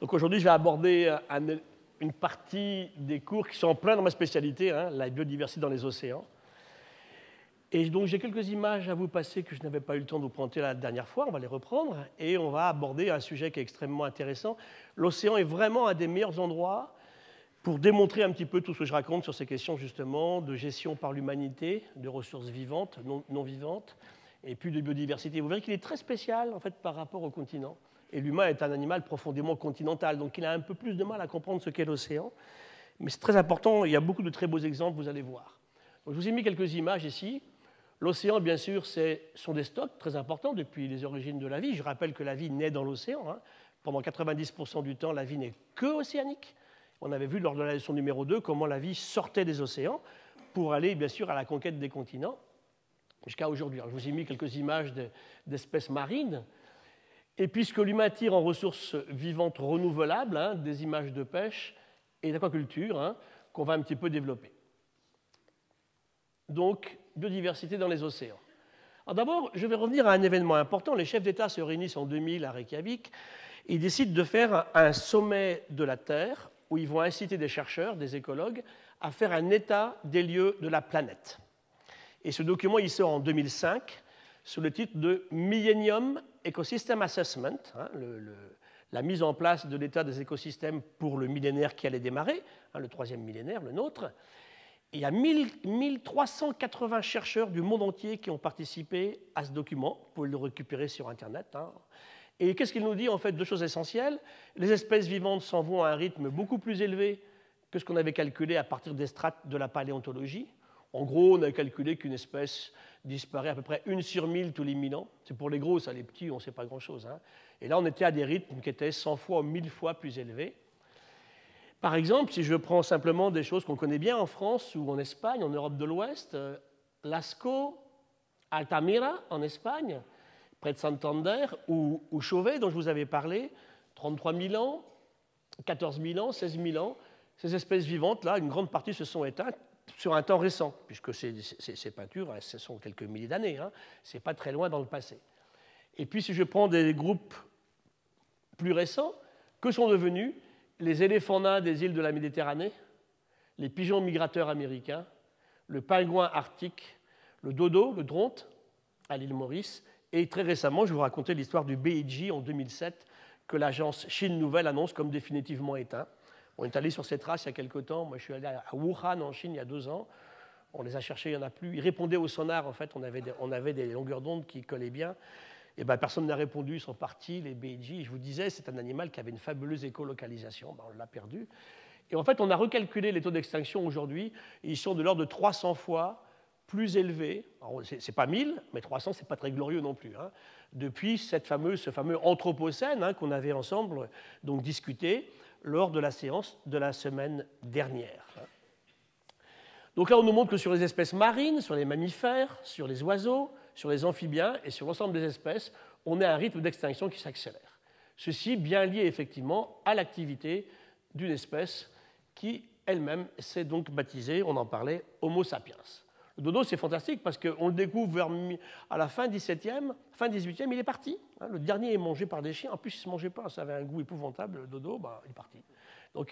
Donc aujourd'hui, je vais aborder une partie des cours qui sont en plein dans ma spécialité, hein, la biodiversité dans les océans. Et donc j'ai quelques images à vous passer que je n'avais pas eu le temps de vous présenter la dernière fois, on va les reprendre, et on va aborder un sujet qui est extrêmement intéressant. L'océan est vraiment un des meilleurs endroits pour démontrer un petit peu tout ce que je raconte sur ces questions justement de gestion par l'humanité, de ressources vivantes, non vivantes, et puis de biodiversité. Vous verrez qu'il est très spécial en fait par rapport au continent. Et l'humain est un animal profondément continental, donc il a un peu plus de mal à comprendre ce qu'est l'océan. Mais c'est très important, il y a beaucoup de très beaux exemples, vous allez voir. Donc, je vous ai mis quelques images ici. L'océan, bien sûr, sont des stocks très importants depuis les origines de la vie. Je rappelle que la vie naît dans l'océan. Hein. Pendant 90% du temps, la vie n'est que océanique. On avait vu lors de la leçon numéro 2 comment la vie sortait des océans pour aller, bien sûr, à la conquête des continents jusqu'à aujourd'hui. Je vous ai mis quelques images d'espèces marines. Et puisque l'humain tire en ressources vivantes renouvelables, hein, des images de pêche et d'aquaculture, hein, qu'on va un petit peu développer. Donc, biodiversité dans les océans. Alors d'abord, je vais revenir à un événement important. Les chefs d'État se réunissent en 2000 à Reykjavik et ils décident de faire un sommet de la Terre où ils vont inciter des chercheurs, des écologues, à faire un état des lieux de la planète. Et ce document, il sort en 2005 sous le titre de Millennium Ecosystem Assessment, hein, la mise en place de l'état des écosystèmes pour le millénaire qui allait démarrer, hein, le troisième millénaire, le nôtre. Et il y a 1380 chercheurs du monde entier qui ont participé à ce document. Vous pouvez le récupérer sur Internet. Hein. Et qu'est-ce qu'il nous dit? En fait, deux choses essentielles. Les espèces vivantes s'en vont à un rythme beaucoup plus élevé que ce qu'on avait calculé à partir des strates de la paléontologie. En gros, on a calculé qu'une espèce disparaît à peu près 1 sur 1000 tous les 1000 ans. C'est pour les gros, ça, les petits, on ne sait pas grand-chose. Hein. Et là, on était à des rythmes qui étaient 100 fois ou 1000 fois plus élevés. Par exemple, si je prends simplement des choses qu'on connaît bien en France ou en Espagne, en Europe de l'Ouest, Lascaux, Altamira en Espagne, près de Santander, ou Chauvet, dont je vous avais parlé, 33 000 ans, 14 000 ans, 16 000 ans, ces espèces vivantes-là, une grande partie se sont éteintes sur un temps récent, puisque ces peintures, ce sont quelques milliers d'années, hein, ce n'est pas très loin dans le passé. Et puis si je prends des groupes plus récents, que sont devenus les éléphants nains des îles de la Méditerranée, les pigeons migrateurs américains, le pingouin arctique, le dodo, le dronte, à l'île Maurice, et très récemment, je vais vous raconter l'histoire du BEG en 2007, que l'agence Chine Nouvelle annonce comme définitivement éteint. On est allé sur ces traces il y a quelque temps. Moi, je suis allé à Wuhan, en Chine, il y a 2 ans. On les a cherchés, il n'y en a plus. Ils répondaient au sonar, en fait. On avait des longueurs d'onde qui collaient bien. Et ben, personne n'a répondu, ils sont partis, les BEG. Je vous disais, c'est un animal qui avait une fabuleuse écolocalisation. Ben, on l'a perdu. Et en fait, on a recalculé les taux d'extinction aujourd'hui. Ils sont de l'ordre de 300 fois plus élevés. Ce n'est pas 1000, mais 300, ce n'est pas très glorieux non plus. Hein, depuis ce fameux Anthropocène hein, qu'on avait ensemble donc, discuté lors de la séance de la semaine dernière. Donc là, on nous montre que sur les espèces marines, sur les mammifères, sur les oiseaux, sur les amphibiens et sur l'ensemble des espèces, on a un rythme d'extinction qui s'accélère. Ceci bien lié effectivement à l'activité d'une espèce qui elle-même s'est donc baptisée, on en parlait, Homo sapiens. Le dodo, c'est fantastique parce qu'on le découvre à la fin 17e, fin 18e, il est parti. Le dernier est mangé par des chiens. En plus, il ne se mangeait pas, ça avait un goût épouvantable, le dodo, bah, il est parti. Donc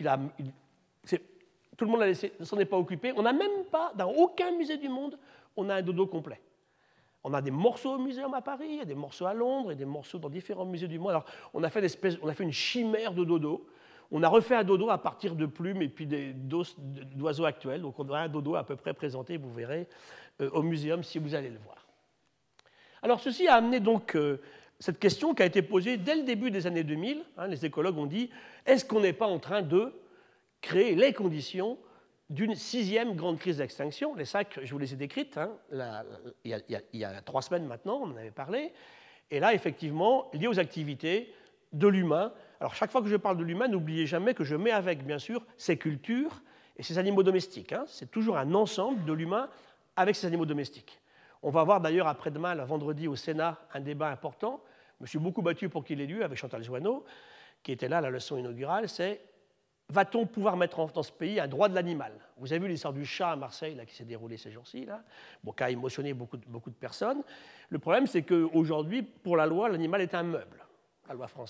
tout le monde l'a laissé, ne s'en est pas occupé. On n'a même pas, dans aucun musée du monde, on a un dodo complet. On a des morceaux au muséum à Paris, il y a des morceaux à Londres et des morceaux dans différents musées du monde. Alors, on a fait une chimère de dodo. On a refait un dodo à partir de plumes et puis d'oiseaux actuels. Donc, on aura un dodo à peu près présenté, vous verrez, au muséum si vous allez le voir. Alors, ceci a amené donc cette question qui a été posée dès le début des années 2000. Hein, les écologues ont dit, est-ce qu'on n'est pas en train de créer les conditions d'une 6e grande crise d'extinction? Les 5, je vous les ai décrites, hein, il y a 3 semaines maintenant, on en avait parlé. Et là, effectivement, lié aux activités de l'humain. Alors, chaque fois que je parle de l'humain, n'oubliez jamais que je mets avec, bien sûr, ses cultures et ses animaux domestiques. Hein. C'est toujours un ensemble de l'humain avec ses animaux domestiques. On va voir d'ailleurs après-demain, le vendredi, au Sénat, un débat important. Je me suis beaucoup battu pour qu'il ait lieu avec Chantal Joanneau, qui était là à la leçon inaugurale. C'est va-t-on pouvoir mettre dans ce pays un droit de l'animal? Vous avez vu l'histoire du chat à Marseille là, qui s'est déroulée ces jours-ci, bon, qui a émotionné beaucoup de personnes. Le problème, c'est qu'aujourd'hui, pour la loi, l'animal est un meuble, la loi française.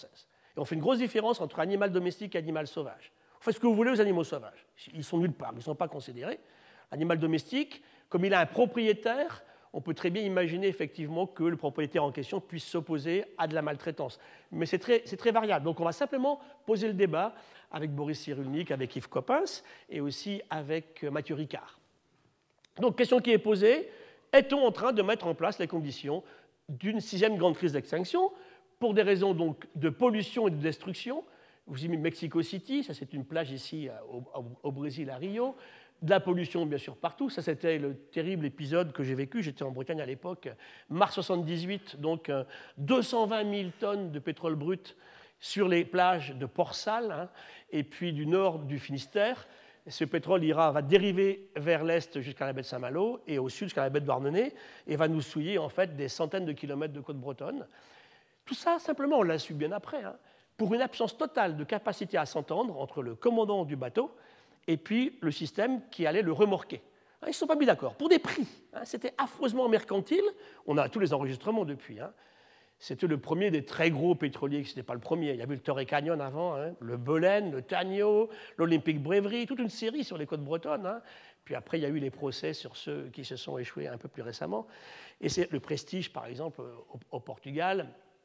Et on fait une grosse différence entre animal domestique et animal sauvage. Vous faites ce que vous voulez aux animaux sauvages. Ils sont nulle part, ils ne sont pas considérés. L'animal domestique, comme il a un propriétaire, on peut très bien imaginer effectivement que le propriétaire en question puisse s'opposer à de la maltraitance. Mais c'est très variable. Donc on va simplement poser le débat avec Boris Cyrulnik, avec Yves Coppens et aussi avec Mathieu Ricard. Donc question qui est posée, est-on en train de mettre en place les conditions d'une 6e grande crise d'extinction pour des raisons donc de pollution et de destruction? Vous avez mis Mexico City, ça c'est une plage ici au Brésil, à Rio. De la pollution, bien sûr, partout. Ça, c'était le terrible épisode que j'ai vécu. J'étais en Bretagne à l'époque, mars 78, donc 220 000 tonnes de pétrole brut sur les plages de Port-Salle, hein, et puis du nord du Finistère. Ce pétrole va dériver vers l'est jusqu'à la baie de Saint-Malo et au sud jusqu'à la baie de Douarnenez et va nous souiller en fait des centaines de kilomètres de côte bretonne. Tout ça, simplement, on l'a su bien après, hein, pour une absence totale de capacité à s'entendre entre le commandant du bateau et puis le système qui allait le remorquer. Ils ne se sont pas mis d'accord, pour des prix. C'était affreusement mercantile. On a tous les enregistrements depuis. C'était le premier des très gros pétroliers, ce n'était pas le premier. Il y avait le Torrey Canyon avant, le Belen, le Tagno, l'Olympic Brewery, toute une série sur les côtes bretonnes. Puis après, il y a eu les procès sur ceux qui se sont échoués un peu plus récemment. Et c'est le Prestige, par exemple, au Portugal.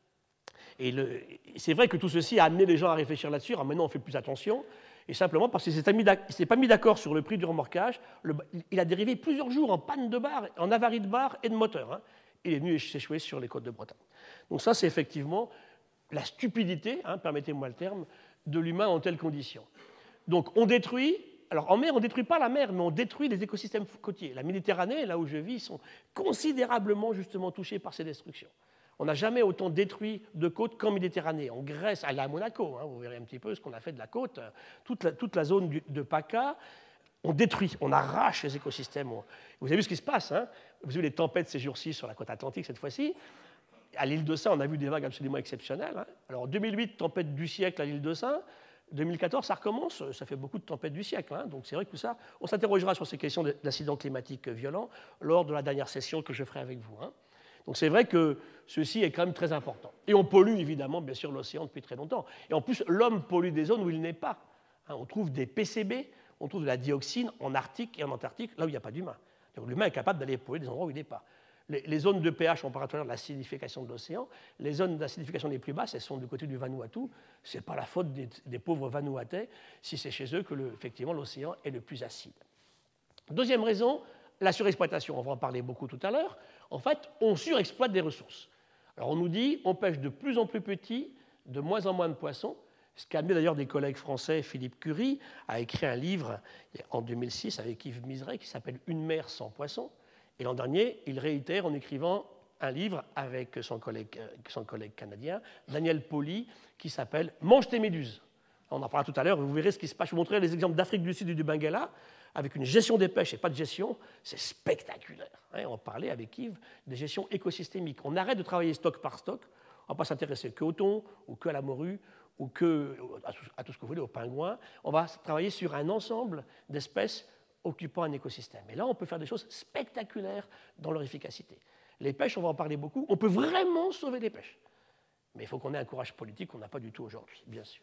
Et c'est vrai que tout ceci a amené les gens à réfléchir là-dessus. Alors maintenant, on fait plus attention. Et simplement parce qu'il ne s'est pas mis d'accord sur le prix du remorquage, il a dérivé plusieurs jours en panne de barre, en avarie de barre et de moteur. Il est venu s'échouer sur les côtes de Bretagne. Donc ça, c'est effectivement la stupidité, permettez-moi le terme, de l'humain en telles conditions. Donc on détruit, alors en mer, on ne détruit pas la mer, mais on détruit les écosystèmes côtiers. La Méditerranée, là où je vis, sont considérablement justement touchés par ces destructions. On n'a jamais autant détruit de côtes qu'en Méditerranée. En Grèce, à Monaco, vous verrez un petit peu ce qu'on a fait de la côte, toute la zone de PACA, on détruit, on arrache les écosystèmes. Vous avez vu ce qui se passe, Vous avez vu les tempêtes ces jours-ci sur la côte atlantique cette fois-ci. À l'île de Saint, on a vu des vagues absolument exceptionnelles. Alors en 2008, tempête du siècle à l'île de Saint. 2014, ça recommence, ça fait beaucoup de tempêtes du siècle. Donc c'est vrai que tout ça, on s'interrogera sur ces questions d'incidents climatiques violents lors de la dernière session que je ferai avec vous. Donc c'est vrai que ceci est quand même très important. Et on pollue évidemment, bien sûr, l'océan depuis très longtemps. Et en plus, l'homme pollue des zones où il n'est pas. On trouve des PCB, on trouve de la dioxine en Arctique et en Antarctique, là où il n'y a pas d'humain. Donc l'humain est capable d'aller polluer des endroits où il n'est pas. Les zones de pH, on parle tout à l'heure de l'acidification de l'océan, les zones d'acidification les plus basses, elles sont du côté du Vanuatu. Ce n'est pas la faute des pauvres Vanuatais si c'est chez eux que effectivement l'océan est le plus acide. Deuxième raison, la surexploitation. On va en parler beaucoup tout à l'heure. En fait, on surexploite des ressources. Alors on nous dit on pêche de plus en plus petit, de moins en moins de poissons, ce qui a amené d'ailleurs des collègues français, Philippe Curie, a écrit un livre en 2006 avec Yves Miseret qui s'appelle « Une mer sans poissons ». Et l'an dernier, il réitère en écrivant un livre avec son collègue canadien, Daniel Pauly, qui s'appelle « Mange tes méduses ». On en parlera tout à l'heure, vous verrez ce qui se passe. Je vous montrerai les exemples d'Afrique du Sud et du Bengala, avec une gestion des pêches et pas de gestion, c'est spectaculaire. On parlait avec Yves des gestions écosystémiques. On arrête de travailler stock par stock, on ne va pas s'intéresser qu'au thon, ou qu'à la morue, ou à tout ce que vous voulez, aux pingouins. On va travailler sur un ensemble d'espèces occupant un écosystème. Et là, on peut faire des choses spectaculaires dans leur efficacité. Les pêches, on va en parler beaucoup. On peut vraiment sauver les pêches. Mais il faut qu'on ait un courage politique qu'on n'a pas du tout aujourd'hui, bien sûr.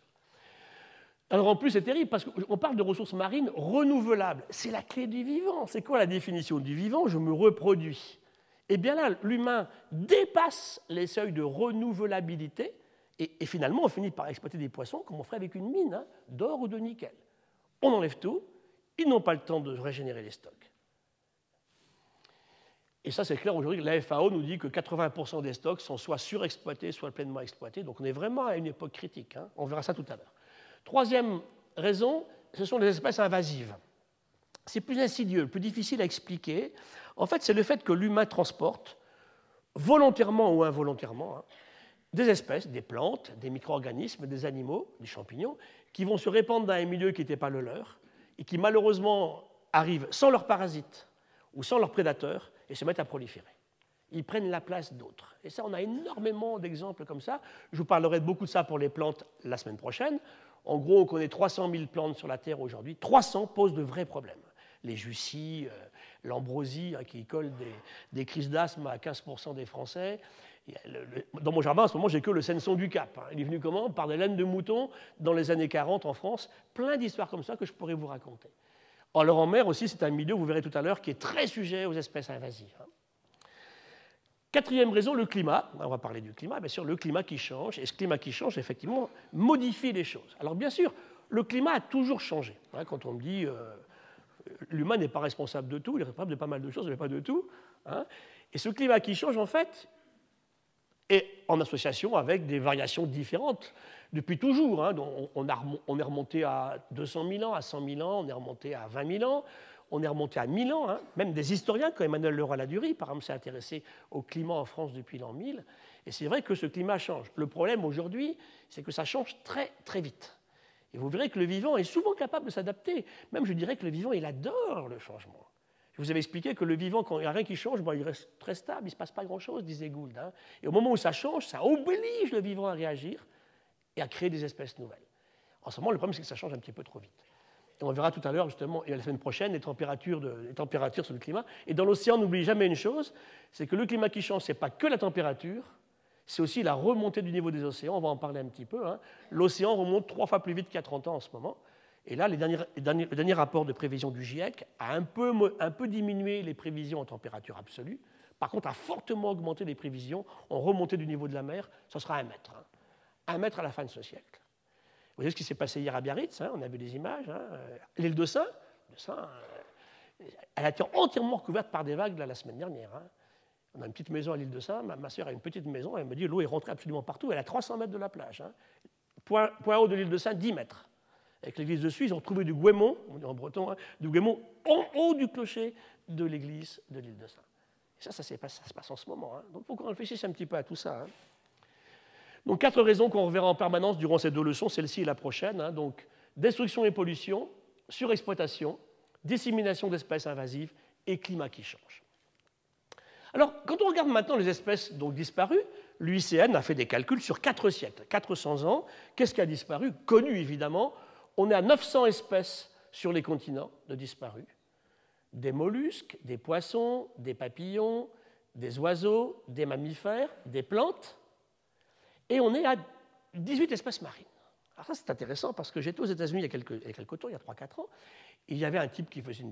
Alors en plus, c'est terrible parce qu'on parle de ressources marines renouvelables. C'est la clé du vivant. C'est quoi la définition du vivant? Je me reproduis. Et bien là, l'humain dépasse les seuils de renouvelabilité et finalement, on finit par exploiter des poissons comme on ferait avec une mine d'or ou de nickel. On enlève tout. Ils n'ont pas le temps de régénérer les stocks. Et ça, c'est clair aujourd'hui. La FAO nous dit que 80% des stocks sont soit surexploités, soit pleinement exploités. Donc on est vraiment à une époque critique. On verra ça tout à l'heure. Troisième raison, ce sont les espèces invasives. C'est plus insidieux, plus difficile à expliquer. En fait, c'est le fait que l'humain transporte, volontairement ou involontairement, des espèces, des plantes, des micro-organismes, des animaux, des champignons, qui vont se répandre dans un milieu qui n'était pas le leur, et qui malheureusement arrivent sans leurs parasites ou sans leurs prédateurs et se mettent à proliférer. Ils prennent la place d'autres. Et ça, on a énormément d'exemples comme ça. Je vous parlerai beaucoup de ça pour les plantes la semaine prochaine. En gros, on connaît 300 000 plantes sur la Terre aujourd'hui. 300 posent de vrais problèmes. Les jussies, l'ambroisie qui colle des crises d'asthme à 15% des Français. Dans mon jardin, en ce moment, j'ai que le Senson du Cap. Il est venu comment? Par des laines de mouton dans les années 40 en France. Plein d'histoires comme ça que je pourrais vous raconter. Alors en mer aussi, c'est un milieu, vous verrez tout à l'heure, qui est très sujet aux espèces invasives. Quatrième raison, le climat. On va parler du climat, bien sûr, le climat qui change. Et ce climat qui change, effectivement, modifie les choses. Alors bien sûr, le climat a toujours changé. Quand on me dit l'humain n'est pas responsable de tout, il est responsable de pas mal de choses, mais pas de tout. Et ce climat qui change, en fait, est en association avec des variations différentes depuis toujours. On est remonté à 200 000 ans, à 100 000 ans, on est remonté à 20 000 ans. On est remonté à 1000 ans, même des historiens, comme Emmanuel Leroy-Ladurie, par exemple, s'est intéressé au climat en France depuis l'an 1000. Et c'est vrai que ce climat change. Le problème aujourd'hui, c'est que ça change très, très vite. Et vous verrez que le vivant est souvent capable de s'adapter. Même, je dirais que le vivant, il adore le changement. Je vous avais expliqué que le vivant, quand il n'y a rien qui change, il reste très stable, il ne se passe pas grand-chose, disait Gould. Et au moment où ça change, ça oblige le vivant à réagir et à créer des espèces nouvelles. En ce moment, le problème, c'est que ça change un petit peu trop vite. Et on verra tout à l'heure, justement, et la semaine prochaine, les températures sur le climat. Et dans l'océan, n'oubliez jamais une chose, c'est que le climat qui change, ce n'est pas que la température, c'est aussi la remontée du niveau des océans. On va en parler un petit peu. L'océan remonte 3 fois plus vite qu'il y a 30 ans en ce moment. Et là, le dernier rapport de prévision du GIEC a un peu diminué les prévisions en température absolue. Par contre, a fortement augmenté les prévisions en remontée du niveau de la mer. Ce sera 1 mètre. 1 mètre à la fin de ce siècle. Vous voyez ce qui s'est passé hier à Biarritz, on a vu des images. L'île de Sein, elle a été entièrement recouverte par des vagues la semaine dernière. On a une petite maison à l'île de Sein, ma soeur a une petite maison, elle me dit l'eau est rentrée absolument partout, elle a 300 mètres de la plage. Point haut de l'île de Sein, 10 mètres. Avec l'église dessus, ils ont trouvé du guémon, on dit en breton, du guémon en haut du clocher de l'église de l'île de Sein. Et ça se passe en ce moment. Donc il faut qu'on réfléchisse un petit peu à tout ça. Donc 4 raisons qu'on reverra en permanence durant ces 2 leçons, celle-ci et la prochaine. Donc destruction et pollution, surexploitation, dissémination d'espèces invasives et climat qui change. Alors, quand on regarde maintenant les espèces donc disparues, l'UICN a fait des calculs sur 4 siècles, 400 ans. Qu'est-ce qui a disparu? Connu évidemment. On est à 900 espèces sur les continents de disparus. Des mollusques, des poissons, des papillons, des oiseaux, des mammifères, des plantes. Et on est à 18 espèces marines. Alors ça, c'est intéressant parce que j'étais aux États-Unis il y a quelques temps, il y a 3-4 ans, et il y avait un type qui faisait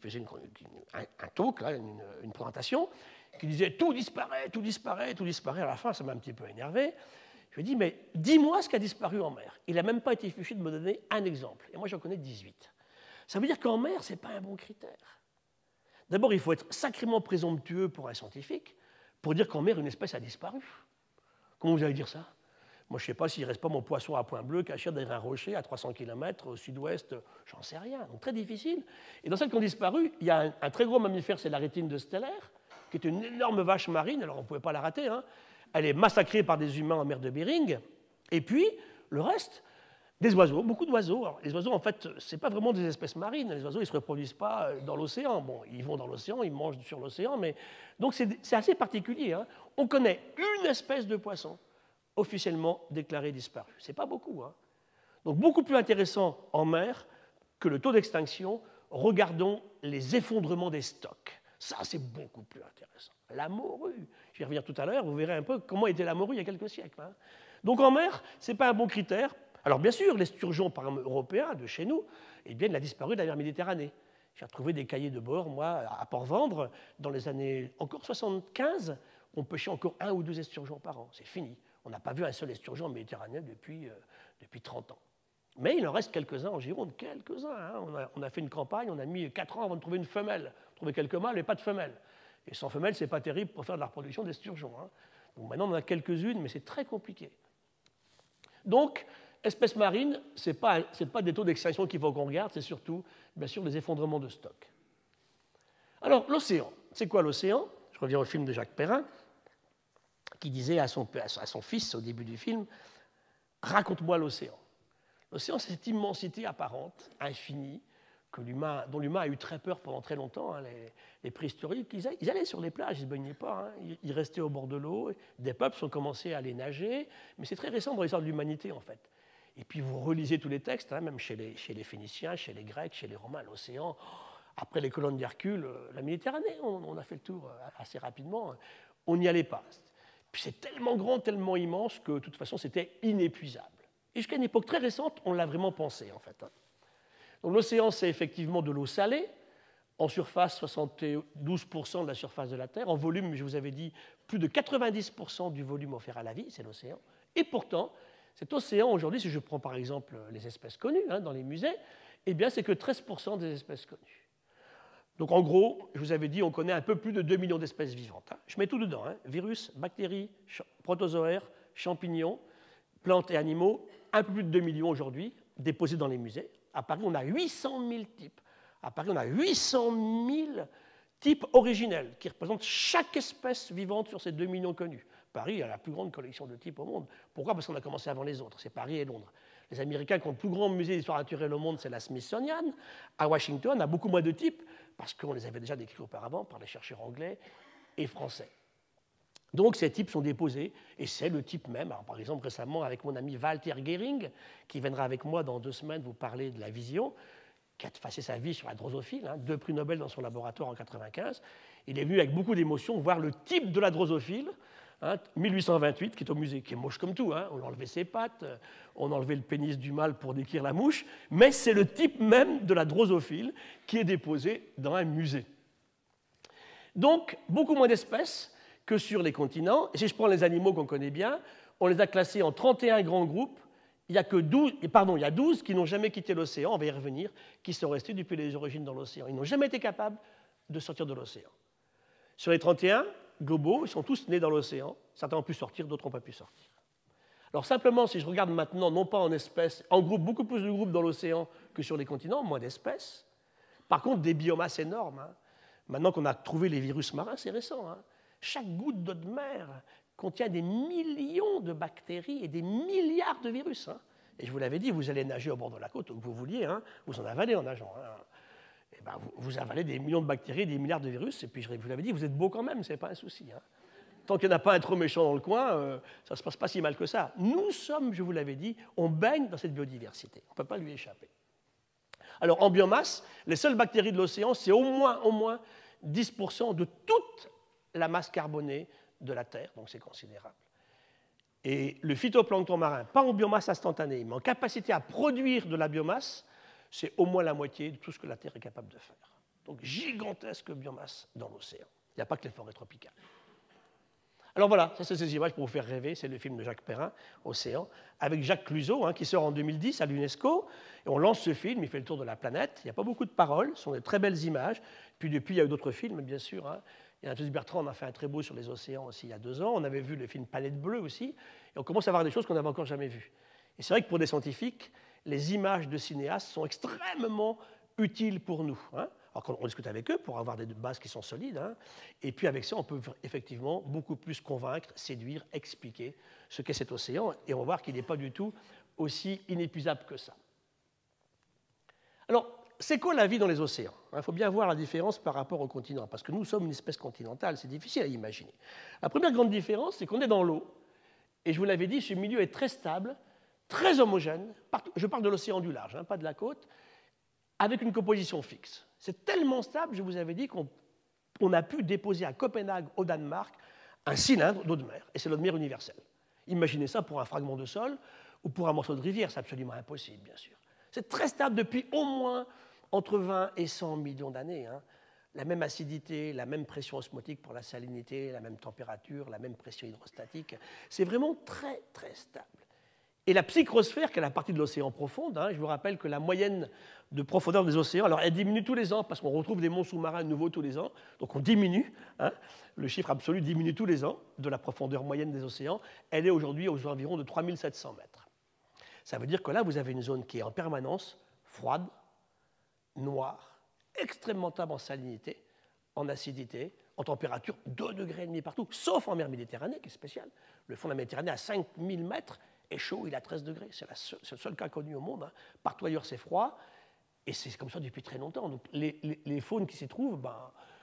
un talk, là, une présentation, qui disait tout disparaît, tout disparaît, tout disparaît. À la fin, ça m'a un petit peu énervé. Je lui ai dit, mais dis-moi ce qui a disparu en mer. Il n'a même pas été fichu de me donner un exemple. Et moi, j'en connais 18. Ça veut dire qu'en mer, ce n'est pas un bon critère. D'abord, il faut être sacrément présomptueux pour un scientifique pour dire qu'en mer, une espèce a disparu. Comment vous allez dire ça? Moi, je ne sais pas s'il ne reste pas mon poisson à point bleu caché derrière un rocher à 300 km au sud-ouest, j'en sais rien. Donc très difficile. Et dans celles qui ont disparu, il y a un très gros mammifère, c'est la rétine de Steller, qui est une énorme vache marine, alors on ne pouvait pas la rater. Elle est massacrée par des humains en mer de Bering. Et puis, le reste, des oiseaux, beaucoup d'oiseaux. Alors, les oiseaux, en fait, ce n'est pas vraiment des espèces marines. Les oiseaux, ils ne se reproduisent pas dans l'océan. Bon, ils vont dans l'océan, ils mangent sur l'océan, mais... Donc c'est assez particulier. On connaît une espèce de poisson officiellement déclarée disparue. Ce n'est pas beaucoup. Donc beaucoup plus intéressant en mer que le taux d'extinction, regardons les effondrements des stocks. Ça, c'est beaucoup plus intéressant. La morue, je vais y revenir tout à l'heure, vous verrez un peu comment était la morue il y a quelques siècles. Donc en mer, ce n'est pas un bon critère. Alors bien sûr, les sturgeons par exemple, européens de chez nous, eh bien, il a disparu de la mer Méditerranée. J'ai retrouvé des cahiers de bord, moi, à Port-Vendre, dans les années encore 75, on pêchait encore 1 ou 2 esturgeons par an. C'est fini. On n'a pas vu un seul esturgeon en Méditerranée depuis 30 ans. Mais il en reste quelques-uns en Gironde, quelques-uns. On a fait une campagne, on a mis 4 ans avant de trouver une femelle. On a trouvé quelques mâles, mais pas de femelles. Et sans femelle, ce n'est pas terrible pour faire de la reproduction d'esturgeons. Donc maintenant, on en a quelques-unes, mais c'est très compliqué. Donc, espèces marines, ce n'est pas des taux d'extinction qu'il faut qu'on regarde, c'est surtout, bien sûr, les effondrements de stock. Alors, l'océan. C'est quoi l'océan? Je reviens au film de Jacques Perrin, qui disait à son fils, au début du film, « Raconte-moi l'océan ». L'océan, c'est cette immensité apparente, infinie, dont l'humain a eu très peur pendant très longtemps. Les préhistoriques, ils allaient sur les plages, ils ne se baignaient pas, ils restaient au bord de l'eau. Des peuples ont commencé à aller nager, mais c'est très récent dans l'histoire de l'humanité, en fait. Et puis vous relisez tous les textes, même chez les Phéniciens, chez les Grecs, chez les Romains, l'océan Après les colonnes d'Hercule, la Méditerranée, on a fait le tour assez rapidement. On n'y allait pas. Puis c'est tellement grand, tellement immense que de toute façon, c'était inépuisable. Et jusqu'à une époque très récente, on l'a vraiment pensé, en fait. Donc l'océan, c'est effectivement de l'eau salée. En surface, 72% de la surface de la Terre. En volume, je vous avais dit, plus de 90% du volume offert à la vie, c'est l'océan. Et pourtant, cet océan, aujourd'hui, si je prends par exemple les espèces connues dans les musées, eh bien, c'est que 13% des espèces connues. Donc en gros, je vous avais dit, on connaît un peu plus de 2 millions d'espèces vivantes. Je mets tout dedans, virus, bactéries, protozoaires, champignons, plantes et animaux, un peu plus de 2 millions aujourd'hui, déposés dans les musées. À Paris, on a 800 000 types. À Paris, on a 800 000 types originels qui représentent chaque espèce vivante sur ces 2 millions connus. Paris a la plus grande collection de types au monde. Pourquoi? Parce qu'on a commencé avant les autres. C'est Paris et Londres. Les Américains qui ont le plus grand musée d'histoire naturelle au monde, c'est la Smithsonian. À Washington, on a beaucoup moins de types parce qu'on les avait déjà décrits auparavant par les chercheurs anglais et français. Donc ces types sont déposés et c'est le type même. Alors, par exemple, récemment, avec mon ami Walter Gehring, qui viendra avec moi dans 2 semaines vous parler de la vision, qui a passé sa vie sur la drosophile, 2 prix Nobel dans son laboratoire en 1995. Il est venu avec beaucoup d'émotion voir le type de la drosophile, 1828, qui est au musée, qui est moche comme tout. On a enlevé ses pattes, on a enlevé le pénis du mâle pour décrire la mouche, mais c'est le type même de la drosophile qui est déposé dans un musée. Donc, beaucoup moins d'espèces que sur les continents. Et si je prends les animaux qu'on connaît bien, on les a classés en 31 grands groupes. Il y a 12 qui n'ont jamais quitté l'océan, on va y revenir, qui sont restés depuis les origines dans l'océan. Ils n'ont jamais été capables de sortir de l'océan. Sur les 31 globaux, ils sont tous nés dans l'océan. Certains ont pu sortir, d'autres n'ont pas pu sortir. Alors simplement, si je regarde maintenant, non pas en espèces, en groupe, beaucoup plus de groupes dans l'océan que sur les continents, moins d'espèces. Par contre, des biomasses énormes. Maintenant qu'on a trouvé les virus marins, c'est récent. Chaque goutte d'eau de mer contient des millions de bactéries et des milliards de virus. Et je vous l'avais dit, vous allez nager au bord de la côte, où vous vouliez, vous en avalez en nageant. Et ben, vous avalez des millions de bactéries, des milliards de virus, et puis je vous l'avais dit, vous êtes beau quand même, ce n'est pas un souci. Tant qu'il n'y en a pas un trop méchant dans le coin, ça ne se passe pas si mal que ça. Nous sommes, je vous l'avais dit, on baigne dans cette biodiversité. On ne peut pas lui échapper. Alors en biomasse, les seules bactéries de l'océan, c'est au moins 10% de toute la masse carbonée de la Terre, donc c'est considérable. Et le phytoplancton marin, pas en biomasse instantanée, mais en capacité à produire de la biomasse, c'est au moins la moitié de tout ce que la Terre est capable de faire. Donc gigantesque biomasse dans l'océan. Il n'y a pas que les forêts tropicales. Alors voilà, ça c'est ces images pour vous faire rêver, c'est le film de Jacques Perrin, Océan, avec Jacques Cluzot, qui sort en 2010 à l'UNESCO. Et on lance ce film, il fait le tour de la planète, il n'y a pas beaucoup de paroles, ce sont de très belles images. Puis depuis, il y a eu d'autres films, bien sûr. Et Antoine Bertrand en a fait un très beau sur les océans aussi il y a 2 ans. On avait vu le film Planète Bleue aussi. Et on commence à voir des choses qu'on n'avait encore jamais vues. Et c'est vrai que pour des scientifiques, les images de cinéastes sont extrêmement utiles pour nous. Alors on discute avec eux pour avoir des bases qui sont solides. Et puis avec ça, on peut effectivement beaucoup plus convaincre, séduire, expliquer ce qu'est cet océan. Et on va voir qu'il n'est pas du tout aussi inépuisable que ça. Alors, c'est quoi la vie dans les océans? Il faut bien voir la différence par rapport au continent, parce que nous sommes une espèce continentale, c'est difficile à imaginer. La première grande différence, c'est qu'on est dans l'eau, et je vous l'avais dit, ce milieu est très stable, très homogène, je parle de l'océan du large, pas de la côte, avec une composition fixe. C'est tellement stable, je vous avais dit, qu'on a pu déposer à Copenhague, au Danemark, un cylindre d'eau de mer, et c'est l'eau de mer universelle. Imaginez ça pour un fragment de sol ou pour un morceau de rivière, c'est absolument impossible, bien sûr. C'est très stable depuis au moins entre 20 et 100 millions d'années. La même acidité, la même pression osmotique pour la salinité, la même température, la même pression hydrostatique. C'est vraiment très, très stable. Et la psychrosphère, qui est la partie de l'océan profond, je vous rappelle que la moyenne de profondeur des océans, alors elle diminue tous les ans, parce qu'on retrouve des monts sous-marins nouveaux tous les ans, donc on diminue, le chiffre absolu diminue tous les ans de la profondeur moyenne des océans. Elle est aujourd'hui aux environs de 3700 mètres. Ça veut dire que là, vous avez une zone qui est en permanence froide, noire, extrêmement stable en salinité, en acidité, en température 2,5 degrés partout, sauf en mer Méditerranée, qui est spéciale. Le fond de la Méditerranée, à 5000 mètres, est chaud, il est à 13 degrés. C'est le seul cas connu au monde. Partout ailleurs, c'est froid, et c'est comme ça depuis très longtemps. Donc, les faunes qui s'y trouvent,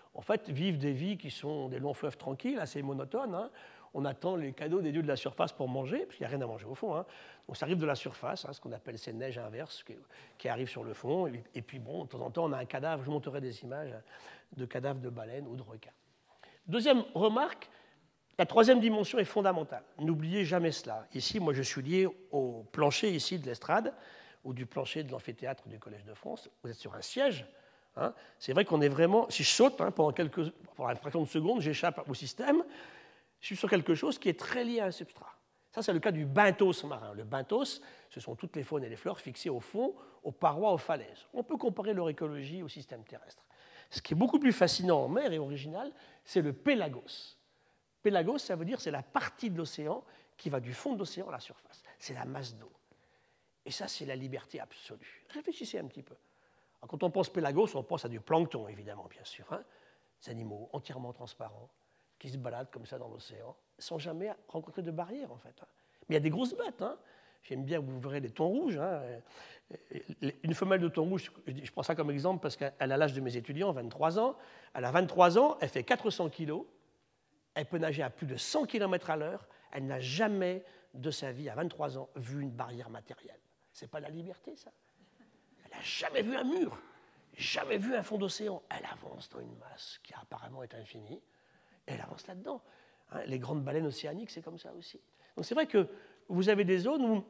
en fait, vivent des vies qui sont des longs fleuves tranquilles, assez monotones. Hein. On attend les cadeaux des dieux de la surface pour manger, parce qu'il n'y a rien à manger au fond. Hein. Donc ça arrive de la surface, hein, ce qu'on appelle ces neiges inverses qui arrivent sur le fond. Et puis bon, de temps en temps, on a un cadavre, je vous montrerai des images de cadavres de baleines ou de requins. Deuxième remarque, la troisième dimension est fondamentale. N'oubliez jamais cela. Ici, moi, je suis lié au plancher ici de l'estrade ou du plancher de l'amphithéâtre du Collège de France. Vous êtes sur un siège. Hein. C'est vrai qu'on est vraiment... Si je saute hein, pendant une fraction de seconde, j'échappe au système. Je suis sur quelque chose qui est très lié à un substrat. Ça, c'est le cas du benthos marin. Le benthos, ce sont toutes les faunes et les fleurs fixées au fond, aux parois, aux falaises. On peut comparer leur écologie au système terrestre. Ce qui est beaucoup plus fascinant en mer et original, c'est le pélagos. Pélagos, ça veut dire c'est la partie de l'océan qui va du fond de l'océan à la surface. C'est la masse d'eau. Et ça, c'est la liberté absolue. Réfléchissez un petit peu. Alors, quand on pense pélagos, on pense à du plancton, évidemment, bien sûr. Hein. Des animaux entièrement transparents qui se baladent comme ça dans l'océan, sans jamais rencontrer de barrière, en fait. Hein. Mais il y a des grosses bêtes. Hein. J'aime bien que vous verrez les thons rouges. Hein. Une femelle de thon rouge, je prends ça comme exemple parce qu'elle a l'âge de mes étudiants, 23 ans. Elle a 23 ans, elle fait 400 kilos. Elle peut nager à plus de 100 km à l'heure. Elle n'a jamais de sa vie, à 23 ans, vu une barrière matérielle. Ce n'est pas la liberté, ça. Elle n'a jamais vu un mur, jamais vu un fond d'océan. Elle avance dans une masse qui apparemment est infinie, et elle avance là-dedans. Hein, les grandes baleines océaniques, c'est comme ça aussi. Donc c'est vrai que vous avez des zones où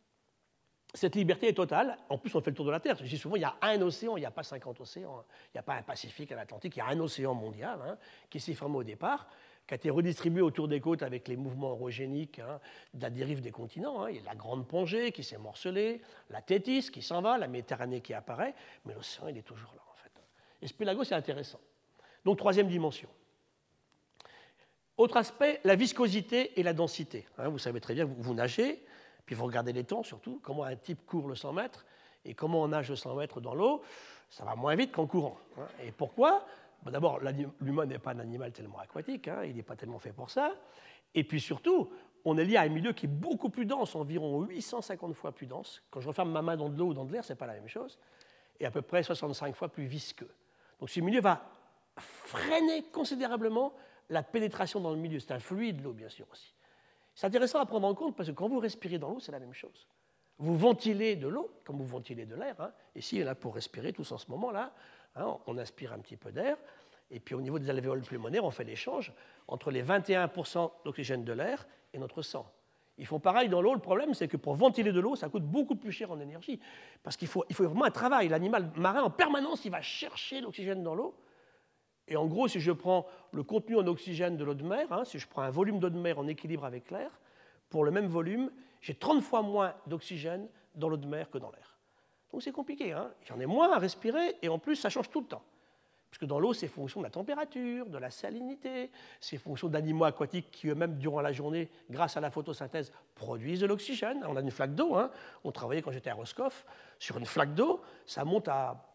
cette liberté est totale. En plus, on fait le tour de la Terre. Je dis souvent, il y a un océan, il n'y a pas 50 océans. Hein. Il n'y a pas un Pacifique, un Atlantique, il y a un océan mondial hein, qui s'est formé au départ, qui a été redistribué autour des côtes avec les mouvements orogéniques hein, de la dérive des continents. Hein. Il y a la Grande Pongée qui s'est morcelée, la Thétis qui s'en va, la Méditerranée qui apparaît, mais l'océan, il est toujours là, en fait. Et ce pélago, c'est intéressant. Donc, troisième dimension. Autre aspect, la viscosité et la densité. Hein, vous savez très bien que vous nagez, puis vous regardez les temps, surtout, comment un type court le 100 mètres, et comment on nage le 100 mètres dans l'eau, ça va moins vite qu'en courant. Hein. Et pourquoi ? D'abord, l'humain n'est pas un animal tellement aquatique, hein, il n'est pas tellement fait pour ça. Et puis surtout, on est lié à un milieu qui est beaucoup plus dense, environ 850 fois plus dense. Quand je referme ma main dans de l'eau ou dans de l'air, ce n'est pas la même chose. Et à peu près 65 fois plus visqueux. Donc ce milieu va freiner considérablement la pénétration dans le milieu. C'est un fluide, l'eau, bien sûr, aussi. C'est intéressant à prendre en compte parce que quand vous respirez dans l'eau, c'est la même chose. Vous ventilez de l'eau, comme vous ventilez de l'air. Hein. Ici, on est là pour respirer, tous en ce moment-là. Hein, on inspire un petit peu d'air, et puis au niveau des alvéoles pulmonaires, on fait l'échange entre les 21% d'oxygène de l'air et notre sang. Ils font pareil dans l'eau. Le problème, c'est que pour ventiler de l'eau, ça coûte beaucoup plus cher en énergie, parce qu'il faut vraiment un travail. L'animal marin, en permanence, il va chercher l'oxygène dans l'eau. Et en gros, si je prends le contenu en oxygène de l'eau de mer, hein, si je prends un volume d'eau de mer en équilibre avec l'air, pour le même volume, j'ai 30 fois moins d'oxygène dans l'eau de mer que dans l'air. Donc c'est compliqué, hein. J'en ai moins à respirer et en plus ça change tout le temps. Parce que dans l'eau, c'est fonction de la température, de la salinité, c'est fonction d'animaux aquatiques qui eux-mêmes, durant la journée, grâce à la photosynthèse, produisent de l'oxygène. On a une flaque d'eau, hein. On travaillait quand j'étais à Roscoff, sur une flaque d'eau, ça monte à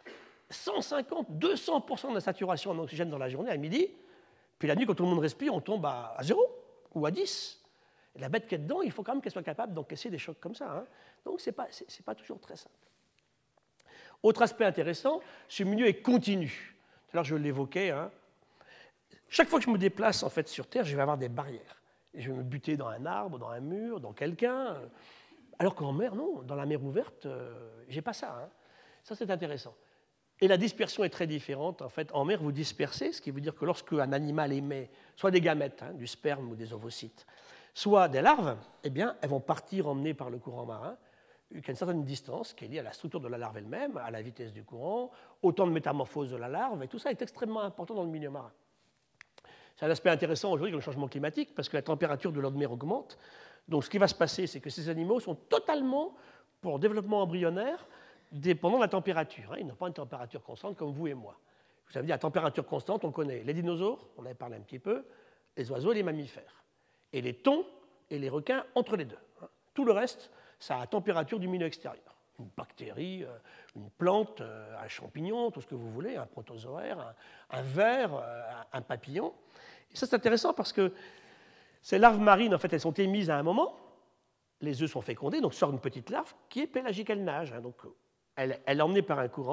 150, 200% de la saturation en oxygène dans la journée à midi, puis la nuit, quand tout le monde respire, on tombe à 0 ou à 10. Et la bête qui est dedans, il faut quand même qu'elle soit capable d'encaisser des chocs comme ça. Hein. Donc ce n'est pas toujours très simple. Autre aspect intéressant, ce milieu est continu. Tout à l'heure, je l'évoquais. Hein. Chaque fois que je me déplace en fait, sur Terre, je vais avoir des barrières. Et je vais me buter dans un arbre, dans un mur, dans quelqu'un. Alors qu'en mer, non. Dans la mer ouverte, je n'ai pas ça. Hein. Ça, c'est intéressant. Et la dispersion est très différente. En fait, en mer, vous dispersez, ce qui veut dire que lorsque un animal émet soit des gamètes, hein, du sperme ou des ovocytes, soit des larves, eh bien, elles vont partir emmenées par le courant marin, qu'à une certaine distance, qui est liée à la structure de la larve elle-même, à la vitesse du courant, au temps de métamorphose de la larve, et tout ça est extrêmement important dans le milieu marin. C'est un aspect intéressant aujourd'hui avec le changement climatique, parce que la température de l'eau de mer augmente. Donc ce qui va se passer, c'est que ces animaux sont totalement, pour leur développement embryonnaire, dépendants de la température. Hein. Ils n'ont pas une température constante comme vous et moi. Vous avez dit à température constante, on connaît les dinosaures, on avait parlé un petit peu, les oiseaux et les mammifères. Et les thons et les requins entre les deux. Hein. Tout le reste, ça a la température du milieu extérieur. Une bactérie, une plante, un champignon, tout ce que vous voulez, un protozoaire, un ver, un papillon. Et ça, c'est intéressant parce que ces larves marines, en fait, elles sont émises à un moment, les œufs sont fécondés, donc sort une petite larve qui est pélagique, elle nage. Hein, donc, elle est emmenée par un courant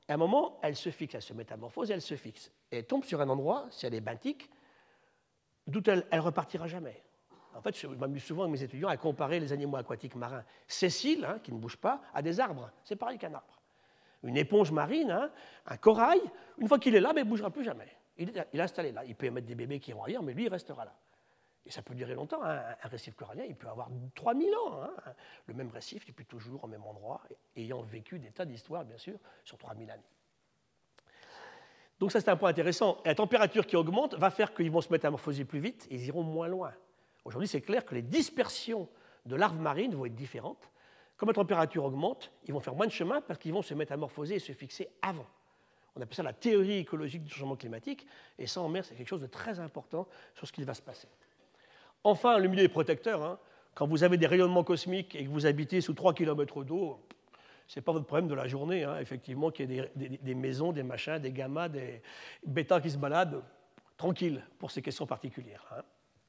Et à un moment, elle se fixe, elle se métamorphose et elle se fixe. Et elle tombe sur un endroit, si elle est benthique, d'où elle repartira jamais. En fait, je m'amuse souvent avec mes étudiants à comparer les animaux aquatiques marins sessiles, hein, qui ne bougent pas, à des arbres. C'est pareil qu'un arbre. Une éponge marine, hein, un corail, une fois qu'il est là, il ne bougera plus jamais. Il est installé là. Il peut émettre des bébés qui iront ailleurs, mais lui, il restera là. Et ça peut durer longtemps. Hein. Un récif corallien, il peut avoir 3000 ans. Hein. Le même récif, depuis toujours au même endroit, ayant vécu des tas d'histoires, bien sûr, sur 3000 années. Donc ça, c'est un point intéressant. Et la température qui augmente va faire qu'ils vont se métamorphoser plus vite et ils iront moins loin. Aujourd'hui, c'est clair que les dispersions de larves marines vont être différentes. Comme la température augmente, ils vont faire moins de chemin parce qu'ils vont se métamorphoser et se fixer avant. On appelle ça la théorie écologique du changement climatique. Et ça, en mer, c'est quelque chose de très important sur ce qui va se passer. Enfin, le milieu est protecteur. Hein. Quand vous avez des rayonnements cosmiques et que vous habitez sous 3 km d'eau, ce n'est pas votre problème de la journée. Hein. Effectivement, qu'il y ait des maisons, des machins, des gammas, des bêtas qui se baladent, tranquille pour ces questions particulières. Hein.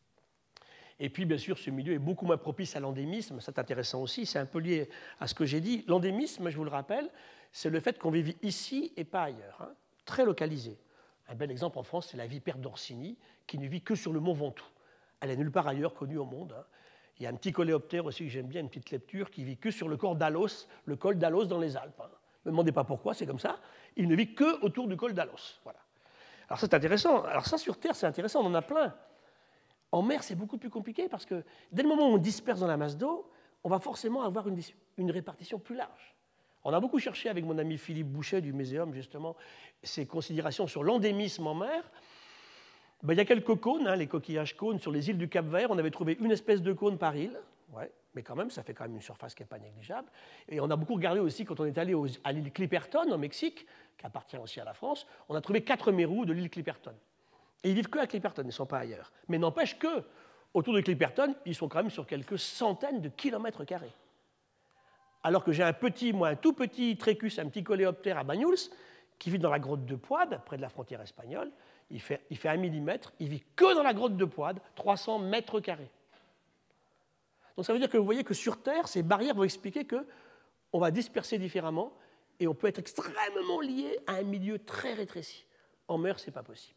Et puis, bien sûr, ce milieu est beaucoup moins propice à l'endémisme. C'est intéressant aussi, c'est un peu lié à ce que j'ai dit. L'endémisme, je vous le rappelle, c'est le fait qu'on vive ici et pas ailleurs, hein, très localisé. Un bel exemple en France, c'est la vipère d'Orsini, qui ne vit que sur le mont Ventoux. Elle est nulle part ailleurs connue au monde. Hein. Il y a un petit coléoptère aussi que j'aime bien, une petite lepture, qui vit que sur le col d'Alos dans les Alpes. Hein. Ne me demandez pas pourquoi, c'est comme ça. Il ne vit que autour du col d'Alos. Voilà. Alors ça, c'est intéressant. Alors ça, sur Terre, c'est intéressant, on en a plein. En mer, c'est beaucoup plus compliqué parce que dès le moment où on disperse dans la masse d'eau, on va forcément avoir une répartition plus large. On a beaucoup cherché avec mon ami Philippe Boucher du Muséum, justement, ces considérations sur l'endémisme en mer. Ben, il y a quelques cônes, hein, les coquillages cônes sur les îles du Cap-Vert. On avait trouvé une espèce de cône par île, ouais, mais quand même, ça fait quand même une surface qui n'est pas négligeable. Et on a beaucoup regardé aussi quand on est allé à l'île Clipperton, au Mexique, qui appartient aussi à la France. On a trouvé 4 mérous de l'île Clipperton. Et ils vivent que à Clipperton, ils ne sont pas ailleurs. Mais n'empêche que, autour de Clipperton, ils sont quand même sur quelques centaines de kilomètres carrés. Alors que j'ai un tout petit Trécus, un petit coléoptère à Banyuls, qui vit dans la grotte de Poide, près de la frontière espagnole. Il fait 1 millimètre, il vit que dans la grotte de Poide, 300 mètres carrés. Donc ça veut dire que vous voyez que sur Terre, ces barrières vont expliquer qu'on va disperser différemment et on peut être extrêmement lié à un milieu très rétréci. En mer, ce n'est pas possible.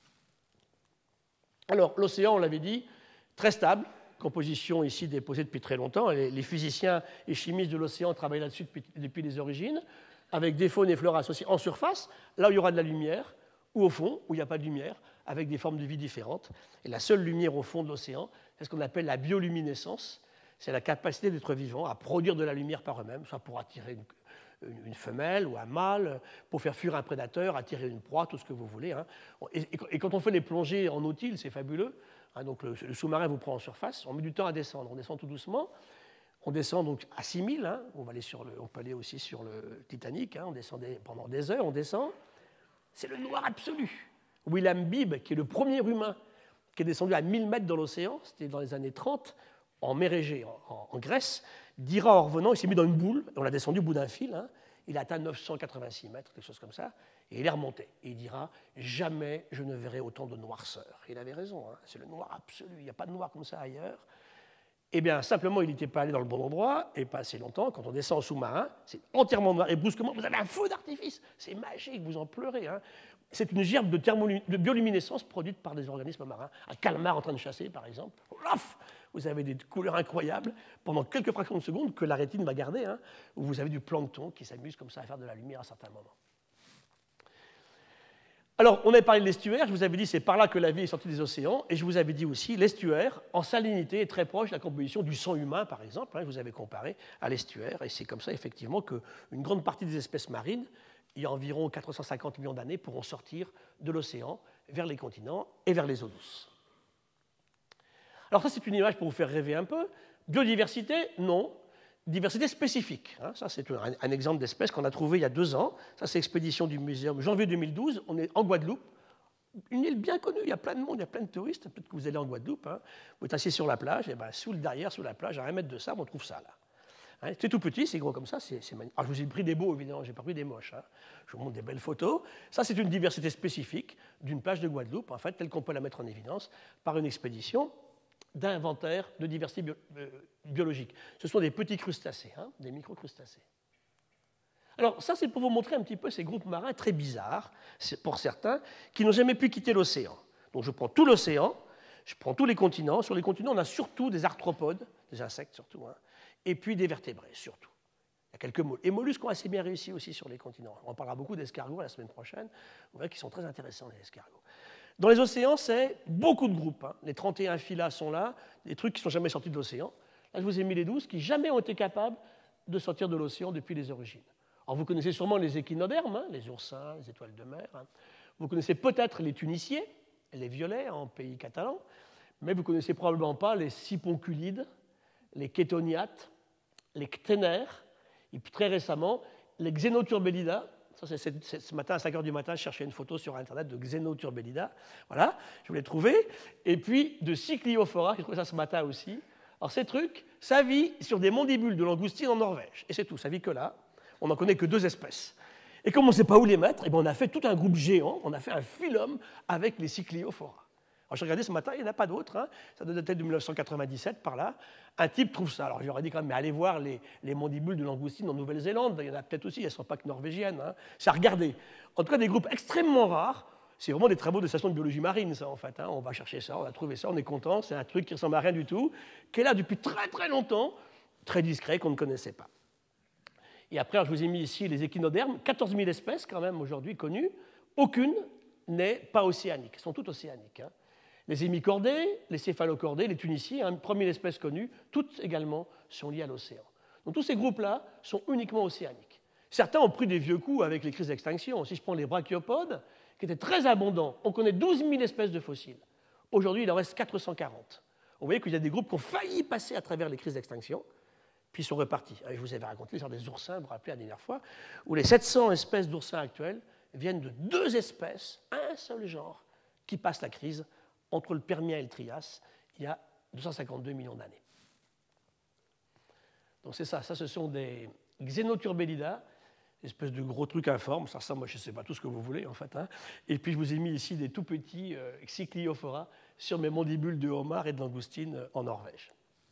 Alors, l'océan, on l'avait dit, très stable, composition ici déposée depuis très longtemps. Les physiciens et chimistes de l'océan travaillent là-dessus depuis les origines, avec des faunes et fleurs associées en surface, là où il y aura de la lumière, ou au fond, où il n'y a pas de lumière, avec des formes de vie différentes. Et la seule lumière au fond de l'océan, c'est ce qu'on appelle la bioluminescence. C'est la capacité d'être vivant à produire de la lumière par eux-mêmes, soit pour attirer une femelle ou un mâle, pour faire fuir un prédateur, attirer une proie, tout ce que vous voulez. Hein. Et quand on fait les plongées en nautile, c'est fabuleux. Hein, donc le sous-marin vous prend en surface, on met du temps à descendre, on descend tout doucement. On descend donc à 6000, hein. On peut aller aussi sur le Titanic, hein. On descendait pendant des heures, on descend. C'est le noir absolu. William Beebe, qui est le premier humain qui est descendu à 1000 mètres dans l'océan, c'était dans les années 30, en mer Égée, en Grèce, dira en revenant, il s'est mis dans une boule, on l'a descendu au bout d'un fil, hein, il a atteint 986 mètres, quelque chose comme ça, et il est remonté. Et il dira « Jamais je ne verrai autant de noirceur ». Il avait raison, hein, c'est le noir absolu, il n'y a pas de noir comme ça ailleurs. Eh bien, simplement, il n'était pas allé dans le bon endroit, et pas assez longtemps. Quand on descend en sous-marin, c'est entièrement noir, et brusquement, vous avez un feu d'artifice. C'est magique, vous en pleurez. Hein. C'est une gerbe de bioluminescence produite par des organismes marins. Un calmar en train de chasser, par exemple. Ouf, vous avez des couleurs incroyables pendant quelques fractions de secondes que la rétine va garder, hein, où vous avez du plancton qui s'amuse comme ça à faire de la lumière à certains moments. Alors, on avait parlé de l'estuaire, je vous avais dit c'est par là que la vie est sortie des océans, et je vous avais dit aussi l'estuaire, en salinité, est très proche de la composition du sang humain, par exemple, hein, je vous avais comparé à l'estuaire, et c'est comme ça, effectivement, qu'une grande partie des espèces marines, il y a environ 450 millions d'années, pourront sortir de l'océan vers les continents et vers les eaux douces. Alors ça, c'est une image pour vous faire rêver un peu. Biodiversité, non. Diversité spécifique. Hein, ça, c'est un exemple d'espèce qu'on a trouvé il y a 2 ans. Ça, c'est l'expédition du Muséum, janvier 2012. On est en Guadeloupe. Une île bien connue. Il y a plein de monde, il y a plein de touristes. Peut-être que vous allez en Guadeloupe. Hein. Vous êtes assis sur la plage. Et ben, sous la plage, à 1 mètre de sable, on trouve ça là. Hein, c'est tout petit, c'est gros comme ça. C'est magnifique. Alors, je vous ai pris des beaux, évidemment. Je n'ai pas pris des moches. Hein. Je vous montre des belles photos. Ça, c'est une diversité spécifique d'une plage de Guadeloupe, en fait, telle qu'on peut la mettre en évidence par une expédition d'inventaire de diversité biologique. Ce sont des petits crustacés, hein, des microcrustacés. Alors ça, c'est pour vous montrer un petit peu ces groupes marins très bizarres, pour certains, qui n'ont jamais pu quitter l'océan. Donc je prends tout l'océan, je prends tous les continents. Sur les continents, on a surtout des arthropodes, des insectes surtout, hein, et puis des vertébrés surtout. Il y a quelques mollusques. Et mollusques ont assez bien réussi aussi sur les continents. On parlera beaucoup d'escargots la semaine prochaine. Vous verrez qu'ils sont très intéressants, les escargots. Dans les océans, c'est beaucoup de groupes. Hein. Les 31 phyla sont là, des trucs qui ne sont jamais sortis de l'océan. Là, je vous ai mis les 12 qui jamais ont été capables de sortir de l'océan depuis les origines. Alors, vous connaissez sûrement les échinodermes, hein, les oursins, les étoiles de mer. Hein. Vous connaissez peut-être les tuniciers, les violets en pays catalan, mais vous ne connaissez probablement pas les siponculides, les kétoniates, les cténaires, et puis très récemment, les xénoturbellida. Ça, c'est ce matin à 5 h du matin, je cherchais une photo sur Internet de xénoturbellida. Voilà, je vous l'ai trouvé. Et puis de Cycliophora, j'ai trouvé ça ce matin aussi. Alors ces trucs, ça vit sur des mandibules de langoustine en Norvège. Et c'est tout, ça vit que là. On n'en connaît que 2 espèces. Et comme on ne sait pas où les mettre, eh bien, on a fait tout un groupe géant, on a fait un phylum avec les Cycliophora. Alors j'ai regardé ce matin, il n'y en a pas d'autres, hein. Ça doit dater de 1997 par là. Un type trouve ça. Alors j'aurais dit quand même, mais allez voir les mandibules de langoustine en Nouvelle-Zélande, il y en a peut-être aussi, elles ne sont pas que norvégiennes. Hein. C'est à regarder. En tout cas, des groupes extrêmement rares. C'est vraiment des travaux de station de biologie marine, ça, en fait. Hein. On va chercher ça, on a trouvé ça, on est content. C'est un truc qui ressemble à rien du tout, qui est là depuis très très longtemps, très discret, qu'on ne connaissait pas. Et après, je vous ai mis ici les échinodermes, 14 000 espèces quand même aujourd'hui connues. Aucune n'est pas océanique, elles sont toutes océaniques. Hein. Les hémicordés, les céphalocordés, les tuniciers, hein, 3 000 espèces connues, toutes également sont liées à l'océan. Donc tous ces groupes-là sont uniquement océaniques. Certains ont pris des vieux coups avec les crises d'extinction. Si je prends les brachiopodes, qui étaient très abondants, on connaît 12 000 espèces de fossiles. Aujourd'hui, il en reste 440. Vous voyez qu'il y a des groupes qui ont failli passer à travers les crises d'extinction, puis ils sont repartis. Je vous avais raconté l'histoire des oursins, vous vous rappelez la dernière fois, où les 700 espèces d'oursins actuelles viennent de 2 espèces, un seul genre, qui passent la crise entre le Permien et le Trias, il y a 252 millions d'années. Donc c'est ça, ce sont des xénoturbellida, espèce de gros trucs informes, ça ressemble, moi je ne sais pas tout ce que vous voulez en fait. Hein. Et puis je vous ai mis ici des tout petits Cycliophora sur mes mandibules de homard et de langoustine en Norvège.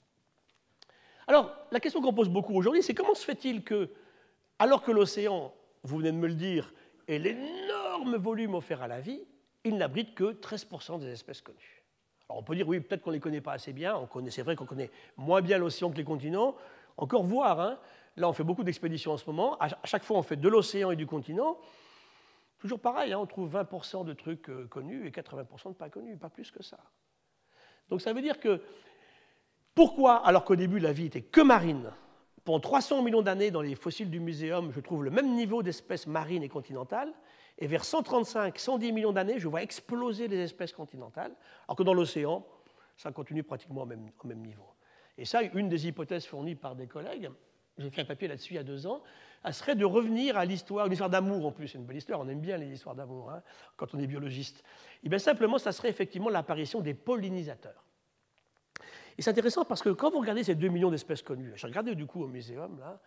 Alors, la question qu'on pose beaucoup aujourd'hui, c'est comment se fait-il que, alors que l'océan, vous venez de me le dire, est l'énorme volume offert à la vie, il n'abrite que 13% des espèces connues. Alors on peut dire, oui, peut-être qu'on ne les connaît pas assez bien, c'est vrai qu'on connaît moins bien l'océan que les continents, encore voir, hein, là on fait beaucoup d'expéditions en ce moment, à chaque fois on fait de l'océan et du continent, toujours pareil, hein, on trouve 20% de trucs connus et 80% de pas connus, pas plus que ça. Donc ça veut dire que, pourquoi, alors qu'au début la vie était que marine, pendant 300 millions d'années dans les fossiles du muséum, je trouve le même niveau d'espèces marines et continentales, et vers 135-110 millions d'années, je vois exploser les espèces continentales, alors que dans l'océan, ça continue pratiquement au même niveau. Et ça, une des hypothèses fournies par des collègues, j'ai fait un papier là-dessus il y a 2 ans, elle serait de revenir à l'histoire, une histoire d'amour en plus, c'est une belle histoire, on aime bien les histoires d'amour hein, quand on est biologiste. Et bien simplement, ça serait effectivement l'apparition des pollinisateurs. Et c'est intéressant parce que quand vous regardez ces 2 millions d'espèces connues, j'ai regardé du coup au muséum, là,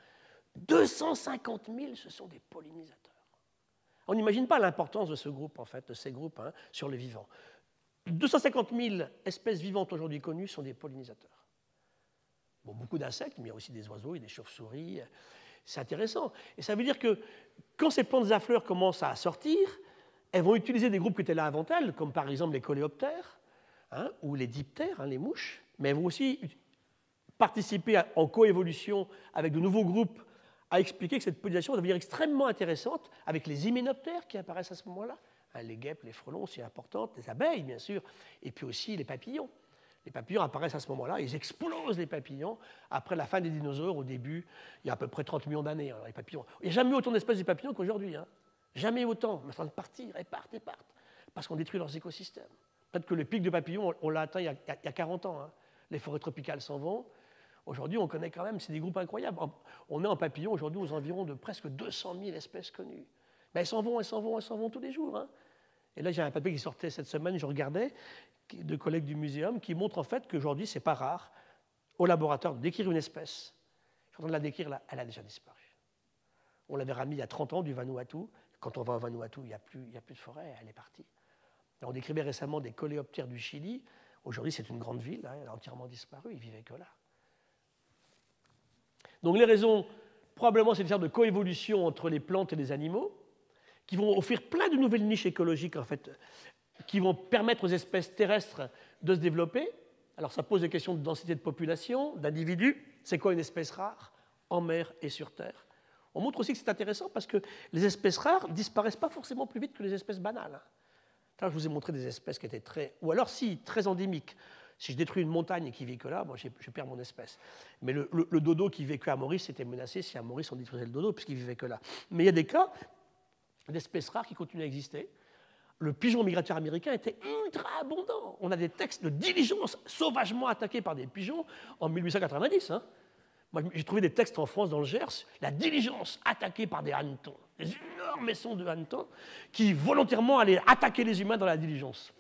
250 000, ce sont des pollinisateurs. On n'imagine pas l'importance de ce groupe, en fait, de ces groupes hein, sur les vivants. 250 000 espèces vivantes aujourd'hui connues sont des pollinisateurs. Bon, beaucoup d'insectes, mais il y a aussi des oiseaux et des chauves-souris. C'est intéressant. Et ça veut dire que quand ces plantes à fleurs commencent à sortir, elles vont utiliser des groupes qui étaient là avant elles, comme par exemple les coléoptères hein, ou les diptères, hein, les mouches, mais elles vont aussi participer en coévolution avec de nouveaux groupes à expliquer que cette pollinisation va devenir extrêmement intéressante avec les hyménoptères qui apparaissent à ce moment-là, hein, les guêpes, les frelons, c'est important, les abeilles bien sûr, et puis aussi les papillons. Les papillons apparaissent à ce moment-là, ils explosent les papillons après la fin des dinosaures, au début, il y a à peu près 30 millions d'années. Les papillons. Il n'y a jamais eu autant d'espèces de papillons qu'aujourd'hui, hein. Jamais autant, mais en train de partir, elles partent, parce qu'on détruit leurs écosystèmes. Peut-être que le pic de papillons, on l'a atteint il y a 40 ans, hein. Les forêts tropicales s'en vont. Aujourd'hui, on connaît quand même, c'est des groupes incroyables. On est en papillons aujourd'hui aux environs de presque 200 000 espèces connues. Mais elles s'en vont tous les jours. Hein. Et là, j'ai un papier qui sortait cette semaine, je regardais, de collègues du muséum, qui montre en fait qu'aujourd'hui, ce n'est pas rare au laboratoire de décrire une espèce. Je suis en train de la décrire là, elle a déjà disparu. On l'avait ramenée il y a 30 ans du Vanuatu. Quand on va au Vanuatu, il n'y a plus de forêt, elle est partie. Et on décrivait récemment des coléoptères du Chili. Aujourd'hui, c'est une grande ville, hein, elle a entièrement disparu, ils ne vivaient que là. Donc les raisons Probablement, c'est une sorte de coévolution entre les plantes et les animaux, qui vont offrir plein de nouvelles niches écologiques, en fait, qui vont permettre aux espèces terrestres de se développer. Alors, ça pose des questions de densité de population, d'individus. C'est quoi une espèce rare en mer et sur Terre? On montre aussi que c'est intéressant parce que les espèces rares ne disparaissent pas forcément plus vite que les espèces banales. Là, je vous ai montré des espèces qui étaient très... Ou alors, si, très endémiques. Si je détruis une montagne et qui vit que là, moi, je perds mon espèce. Mais le dodo qui vivait que à Maurice était menacé si à Maurice on détruisait le dodo puisqu'il vivait que là. Mais il y a des cas d'espèces rares qui continuent à exister. Le pigeon migrateur américain était ultra abondant. On a des textes de diligences sauvagement attaquées par des pigeons en 1890. Moi, j'ai trouvé des textes en France, dans le Gers, la diligence attaquée par des hannetons, des énormes maisons de hannetons qui volontairement allaient attaquer les humains dans la diligence.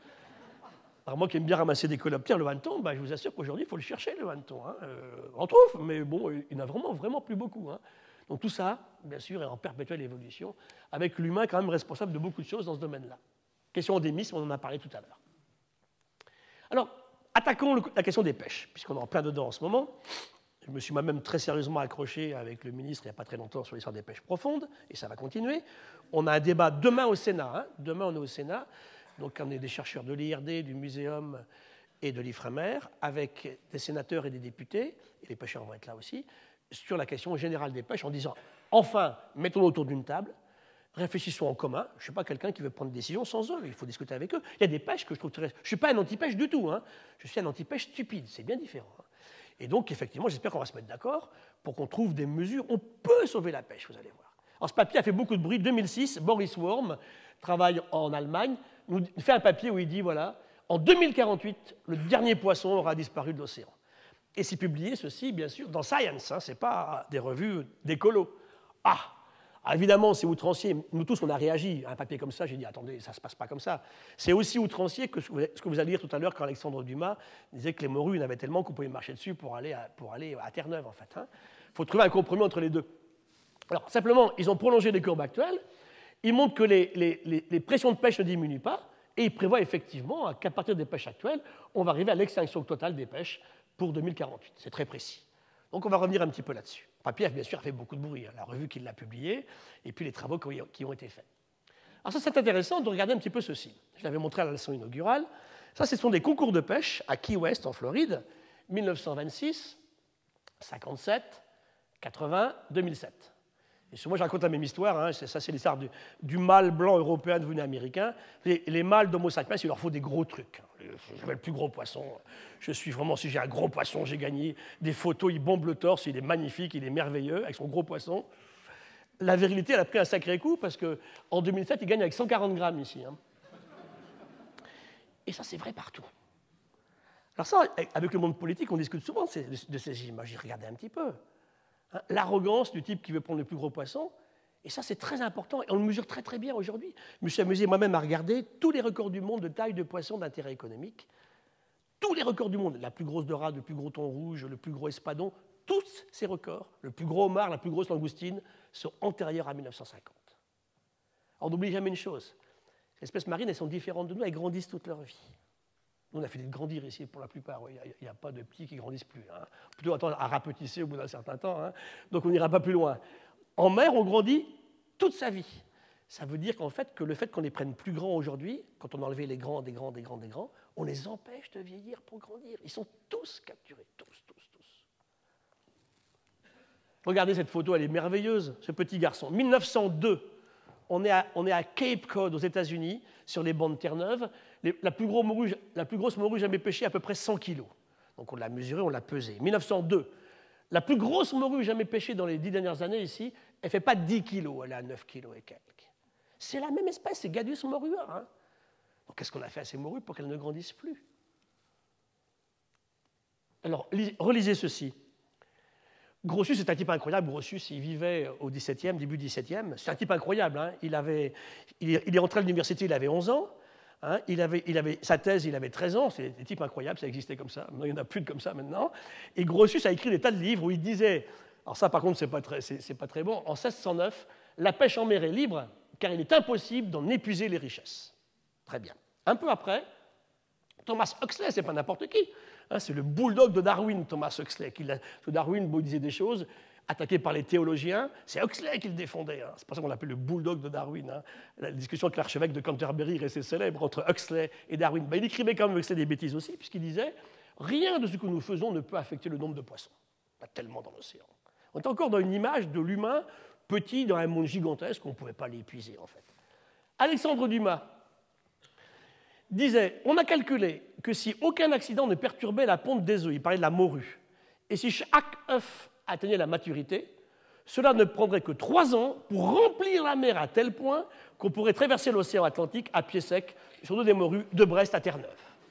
Alors moi qui aime bien ramasser des coléoptères, le hanneton, je vous assure qu'aujourd'hui, il faut le chercher, le hanneton. On trouve, mais bon, il n'y en a vraiment plus beaucoup. Donc tout ça, bien sûr, est en perpétuelle évolution, avec l'humain quand même responsable de beaucoup de choses dans ce domaine-là. Question endémisme, on en a parlé tout à l'heure. Alors, attaquons la question des pêches, puisqu'on est en plein dedans en ce moment. Je me suis moi-même très sérieusement accroché avec le ministre il n'y a pas très longtemps sur l'histoire des pêches profondes, et ça va continuer. On a un débat demain au Sénat. Demain, on est au Sénat. Donc, on est des chercheurs de l'IRD, du Muséum et de l'Ifremer, avec des sénateurs et des députés, et les pêcheurs vont être là aussi, sur la question générale des pêches, en disant, enfin, mettons-nous autour d'une table, réfléchissons en commun. Je ne suis pas quelqu'un qui veut prendre des décisions sans eux, il faut discuter avec eux. Il y a des pêches que je trouve très... Je ne suis pas un anti-pêche du tout, je suis un anti-pêche stupide, c'est bien différent. Et donc, effectivement, j'espère qu'on va se mettre d'accord pour qu'on trouve des mesures. On peut sauver la pêche, vous allez voir. Alors, ce papier a fait beaucoup de bruit. 2006, Boris Worm travaille en Allemagne, nous fait un papier où il dit, voilà, en 2048, le dernier poisson aura disparu de l'océan. Et c'est publié, ceci, bien sûr, dans Science, ce n'est pas des revues d'écolo. Évidemment, c'est outrancier. Nous tous, on a réagi à un papier comme ça. J'ai dit, attendez, ça ne se passe pas comme ça. C'est aussi outrancier que ce que vous allez lire tout à l'heure quand Alexandre Dumas disait que les morues, il y en avait tellement qu'on pouvait marcher dessus pour aller à Terre-Neuve, en fait. Il faut trouver un compromis entre les deux. Alors, simplement, ils ont prolongé les courbes actuelles. Ils montrent que les pressions de pêche ne diminuent pas. Et ils prévoient effectivement qu'à partir des pêches actuelles, on va arriver à l'extinction totale des pêches pour 2048. C'est très précis. Donc, on va revenir un petit peu là-dessus. Le papier, bien sûr, a fait beaucoup de bruit. La revue qui l'a publié, et puis les travaux qui ont été faits. Alors ça, c'est intéressant de regarder un petit peu ceci. Je l'avais montré à la leçon inaugurale. Ça, ce sont des concours de pêche à Key West, en Floride, 1926, 57, 80, 2007. Et moi, je raconte la même histoire. Ça, c'est l'histoire du mâle blanc européen devenu américain. Les mâles d'Homo sapiens, il leur faut des gros trucs. Je veux le plus gros poisson. Je suis vraiment, si j'ai un gros poisson, j'ai gagné. Des photos, il bombe le torse, il est magnifique, il est merveilleux avec son gros poisson. La virilité, elle a pris un sacré coup parce qu'en 2007, il gagne avec 140 grammes ici. Et ça, c'est vrai partout. Alors ça, avec le monde politique, on discute souvent de ces images. J'ai regardé un petit peu. L'arrogance du type qui veut prendre le plus gros poisson, et ça c'est très important, et on le mesure très très bien aujourd'hui. Je me suis amusé moi-même à regarder tous les records du monde de taille de poisson d'intérêt économique, tous les records du monde, la plus grosse dorade, le plus gros thon rouge, le plus gros espadon, tous ces records, le plus gros homard, la plus grosse langoustine, sont antérieurs à 1950. Alors on n'oublie jamais une chose, les espèces marines, elles sont différentes de nous, elles grandissent toute leur vie. Nous, on a fait de grandir ici pour la plupart. Il n'y a pas de petits qui ne grandissent plus. Plutôt attendre à rapetisser au bout d'un certain temps. Donc on n'ira pas plus loin. En mer, on grandit toute sa vie. Ça veut dire qu'en fait, le fait qu'on les prenne plus grands aujourd'hui, quand on a enlevé les grands, des grands, on les empêche de vieillir pour grandir. Ils sont tous capturés, tous. Regardez cette photo, elle est merveilleuse, ce petit garçon. 1902. On est à Cape Cod, aux États-Unis, sur les bancs de Terre-Neuve. La plus grosse morue jamais pêchée, à peu près 100 kg. Donc on l'a mesurée, on l'a pesée. 1902. La plus grosse morue jamais pêchée dans les 10 dernières années ici, elle ne fait pas 10 kg, elle est à 9 kg et quelques. C'est la même espèce, c'est Gadus morua. Donc qu'est-ce qu'on a fait à ces morues pour qu'elles ne grandissent plus? Alors, relisez ceci. Grotius, c'est un type incroyable. Grotius, il vivait au XVIIe, début XVIIe. C'est un type incroyable. Il est entré à l'université, il avait 11 ans. Sa thèse, il avait 13 ans. C'est des types incroyables, ça existait comme ça. Maintenant, il n'y en a plus de comme ça maintenant. Et Grotius a écrit des tas de livres où il disait, alors ça par contre, c'est pas très bon, en 1609, la pêche en mer est libre car il est impossible d'en épuiser les richesses. Très bien. Un peu après, Thomas Huxley, c'est pas n'importe qui. C'est le bulldog de Darwin, Thomas Huxley. Darwin disait des choses. attaqué par les théologiens. C'est Huxley qui le défendait. Hein. C'est pour ça qu'on l'appelle le bulldog de Darwin. Hein. La discussion avec l'archevêque de Canterbury restait célèbre entre Huxley et Darwin. Ben, il écrivait quand même Huxley des bêtises aussi, puisqu'il disait « Rien de ce que nous faisons ne peut affecter le nombre de poissons. » Il y en a tellement dans l'océan. On est encore dans une image de l'humain petit dans un monde gigantesque, on ne pouvait pas l'épuiser en fait. Alexandre Dumas disait « On a calculé que si aucun accident ne perturbait la ponte des œufs, il parlait de la morue, et si chaque œuf atteignait la maturité, cela ne prendrait que 3 ans pour remplir la mer à tel point qu'on pourrait traverser l'océan Atlantique à pied sec sur des morues de Brest à Terre-Neuve. »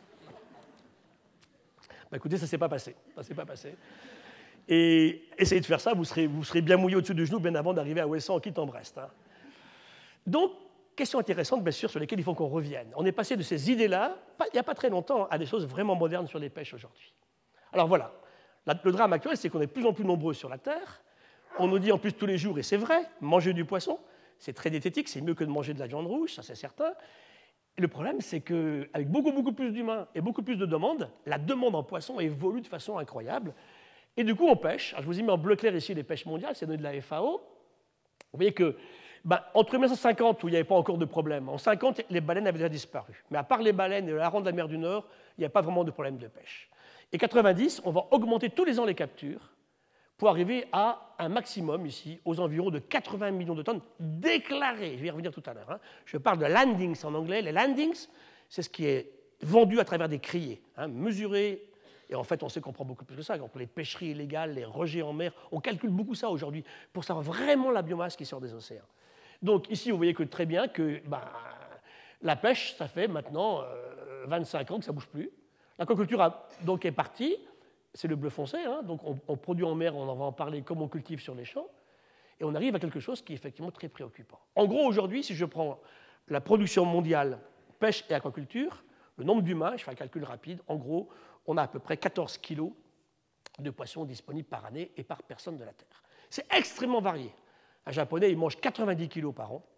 Ben écoutez, ça ne s'est pas passé. Ça s'est pas passé. Et essayez de faire ça, vous serez bien mouillé au-dessus du genou bien avant d'arriver à Ouessant en quittant Brest. Hein. Donc, question intéressante, bien sûr, sur lesquelles il faut qu'on revienne. On est passé de ces idées-là, il n'y a pas très longtemps, à des choses vraiment modernes sur les pêches aujourd'hui. Alors voilà, le drame actuel, c'est qu'on est de plus en plus nombreux sur la Terre. On nous dit en plus tous les jours, et c'est vrai, manger du poisson, c'est très diététique, c'est mieux que de manger de la viande rouge, ça c'est certain. Et le problème, c'est qu'avec beaucoup plus d'humains et beaucoup plus de demandes, la demande en poisson évolue de façon incroyable. Et du coup, on pêche. Alors, je vous ai mis en bleu clair ici les pêches mondiales, c'est donné de la FAO. Vous voyez que entre 1950, où il n'y avait pas encore de problème, en 50, les baleines avaient déjà disparu. Mais à part les baleines et le hareng de la mer du Nord, il n'y a pas vraiment de problème de pêche. Et 90, on va augmenter tous les ans les captures pour arriver à un maximum ici, aux environs de 80 millions de tonnes déclarées. Je vais y revenir tout à l'heure. Hein. Je parle de landings en anglais. Les landings, c'est ce qui est vendu à travers des criées, hein, mesuré. Et en fait, on sait qu'on prend beaucoup plus que ça. Donc, les pêcheries illégales, les rejets en mer, on calcule beaucoup ça aujourd'hui pour savoir vraiment la biomasse qui sort des océans. Donc ici, vous voyez que très bien que la pêche, ça fait maintenant 25 ans que ça ne bouge plus. L'aquaculture donc est partie, c'est le bleu foncé, hein, donc on produit en mer, on en va en parler comme on cultive sur les champs, et on arrive à quelque chose qui est effectivement très préoccupant. En gros, aujourd'hui, si je prends la production mondiale, pêche et aquaculture, le nombre d'humains, je fais un calcul rapide, en gros, on a à peu près 14 kilos de poissons disponibles par année et par personne de la Terre. C'est extrêmement varié. Un Japonais, il mange 90 kilos par an.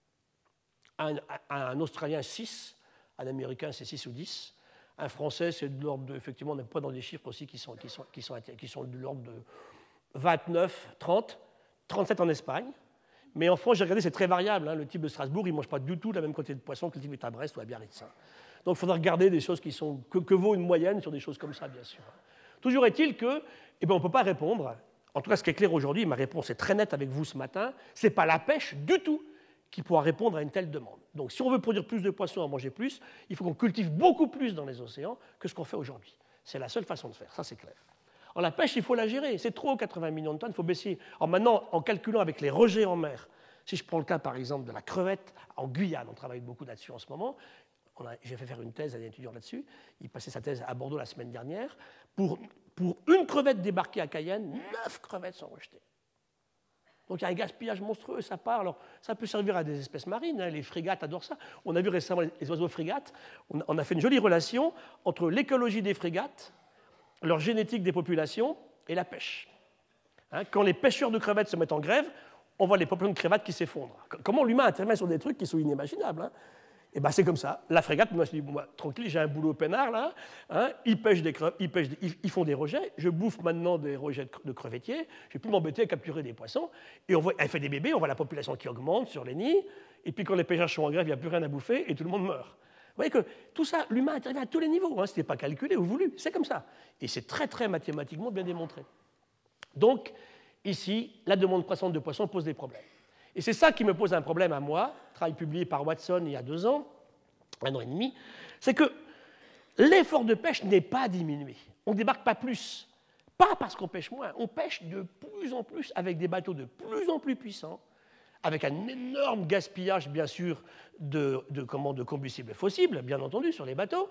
Un Australien, 6. Un Américain, c'est 6 ou 10. Un Français, c'est de l'ordre de... Effectivement, on n'est pas dans des chiffres aussi qui sont de l'ordre de 29, 30, 37 en Espagne. Mais en France, j'ai regardé, c'est très variable. Hein. Le type de Strasbourg, il ne mange pas du tout la même quantité de poissons que le type est à Brest ou à Biarritz. Donc il faudra regarder des choses qui sont... que vaut une moyenne sur des choses comme ça, bien sûr. Toujours est-il que, on ne peut pas répondre. En tout cas, ce qui est clair aujourd'hui, ma réponse est très nette avec vous ce matin, ce n'est pas la pêche du tout qui pourra répondre à une telle demande. Donc si on veut produire plus de poissons, en manger plus, il faut qu'on cultive beaucoup plus dans les océans que ce qu'on fait aujourd'hui. C'est la seule façon de faire, ça c'est clair. Alors la pêche, il faut la gérer, c'est trop 80 millions de tonnes, il faut baisser. Alors maintenant, en calculant avec les rejets en mer, si je prends le cas par exemple de la crevette, en Guyane, on travaille beaucoup là-dessus en ce moment, j'ai fait faire une thèse à un étudiant là-dessus, il passait sa thèse à Bordeaux la semaine dernière, pour une crevette débarquée à Cayenne, 9 crevettes sont rejetées. Donc il y a un gaspillage monstrueux, ça part. Alors, ça peut servir à des espèces marines, hein, les frégates adorent ça. On a vu récemment les oiseaux frégates, on a fait une jolie relation entre l'écologie des frégates, leur génétique des populations et la pêche. Hein, quand les pêcheurs de crevettes se mettent en grève, on voit les populations de crevettes qui s'effondrent. Comment l'humain intervient sur des trucs qui sont inimaginables, hein. Et bien c'est comme ça. La frégate, moi je dis, bon, tranquille, j'ai un boulot peinard là, hein, ils pêchent ils font des rejets, je bouffe maintenant des rejets de crevettiers, je ne vais plus m'embêter à capturer des poissons, et elle fait des bébés, on voit la population qui augmente sur les nids, et puis quand les pêcheurs sont en grève, il n'y a plus rien à bouffer, et tout le monde meurt. Vous voyez que tout ça, l'humain intervient à tous les niveaux, hein, ce n'est pas calculé ou voulu, c'est comme ça. Et c'est très très mathématiquement bien démontré. Donc, ici, la demande croissante de poissons pose des problèmes. Et c'est ça qui me pose un problème à moi, travail publié par Watson il y a 2 ans, 1 an et demi, c'est que l'effort de pêche n'est pas diminué. On ne débarque pas plus. Pas parce qu'on pêche moins, on pêche de plus en plus avec des bateaux de plus en plus puissants, avec un énorme gaspillage, bien sûr, de combustibles fossiles, bien entendu, sur les bateaux.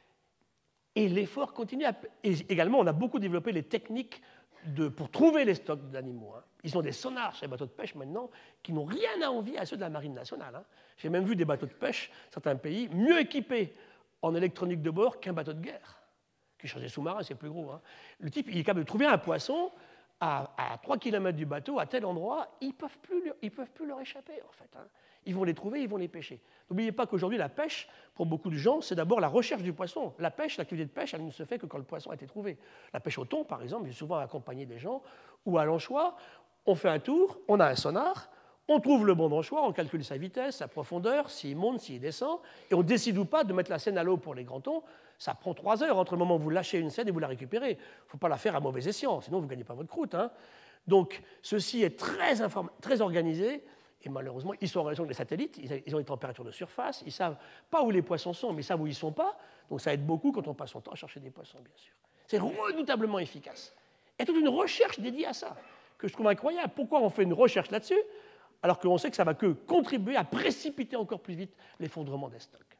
Et l'effort continue. Et également, on a beaucoup développé les techniques pour trouver les stocks d'animaux. Hein. Ils ont des sonars sur les bateaux de pêche maintenant qui n'ont rien à envier à ceux de la marine nationale. Hein. J'ai même vu des bateaux de pêche, certains pays, mieux équipés en électronique de bord qu'un bateau de guerre, qui change des sous-marins, c'est plus gros. Hein. Le type, il est capable de trouver un poisson à 3 km du bateau, à tel endroit, ils ne peuvent plus leur échapper, en fait. Hein. Ils vont les trouver, ils vont les pêcher. N'oubliez pas qu'aujourd'hui, la pêche, pour beaucoup de gens, c'est d'abord la recherche du poisson. La pêche, l'activité de pêche, elle ne se fait que quand le poisson a été trouvé. La pêche au thon, par exemple, j'ai souvent accompagné des gens, ou à l'anchois, on fait un tour, on a un sonar, on trouve le bon anchois, on calcule sa vitesse, sa profondeur, s'il monte, s'il descend, et on décide ou pas de mettre la seine à l'eau pour les grands thons. Ça prend 3 heures entre le moment où vous lâchez une seine et vous la récupérez. Il ne faut pas la faire à mauvais escient, sinon vous ne gagnez pas votre croûte. Hein. Donc, ceci est très organisé. Et malheureusement, ils sont en relation avec les satellites, ils ont des températures de surface, ils ne savent pas où les poissons sont, mais ils savent où ils ne sont pas. Donc ça aide beaucoup quand on passe son temps à chercher des poissons, bien sûr. C'est redoutablement efficace. Il y a toute une recherche dédiée à ça, que je trouve incroyable. Pourquoi on fait une recherche là-dessus, alors qu'on sait que ça ne va que contribuer à précipiter encore plus vite l'effondrement des stocks.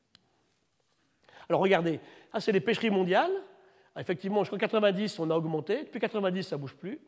Alors regardez, ça c'est les pêcheries mondiales. Effectivement, jusqu'en 90, on a augmenté. Depuis 90, ça ne bouge plus.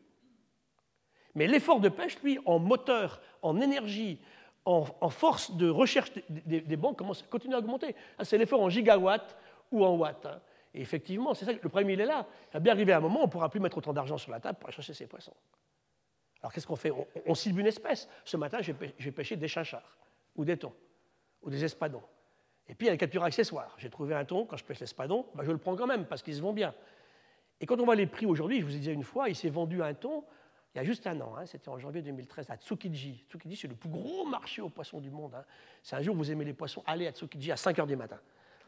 Mais l'effort de pêche, lui, en moteur, en énergie, en force de recherche des banques, continue à augmenter. C'est l'effort en gigawatts ou en watts. Hein. Et effectivement, c'est ça, le problème, il est là. Il va bien arriver un moment où on ne pourra plus mettre autant d'argent sur la table pour aller chercher ces poissons. Alors qu'est-ce qu'on fait? On cible une espèce. Ce matin, j'ai pêché des chinchards, ou des thons, ou des espadons. Et puis, il y a les captures accessoires. J'ai trouvé un thon, quand je pêche l'espadon, je le prends quand même, parce qu'ils se vont bien. Et quand on voit les prix aujourd'hui, je vous ai dit une fois, il s'est vendu un thon il y a juste un an, hein, c'était en janvier 2013, à Tsukiji. Tsukiji, c'est le plus gros marché aux poissons du monde. Hein. C'est un jour où vous aimez les poissons, allez à Tsukiji à 5 h du matin.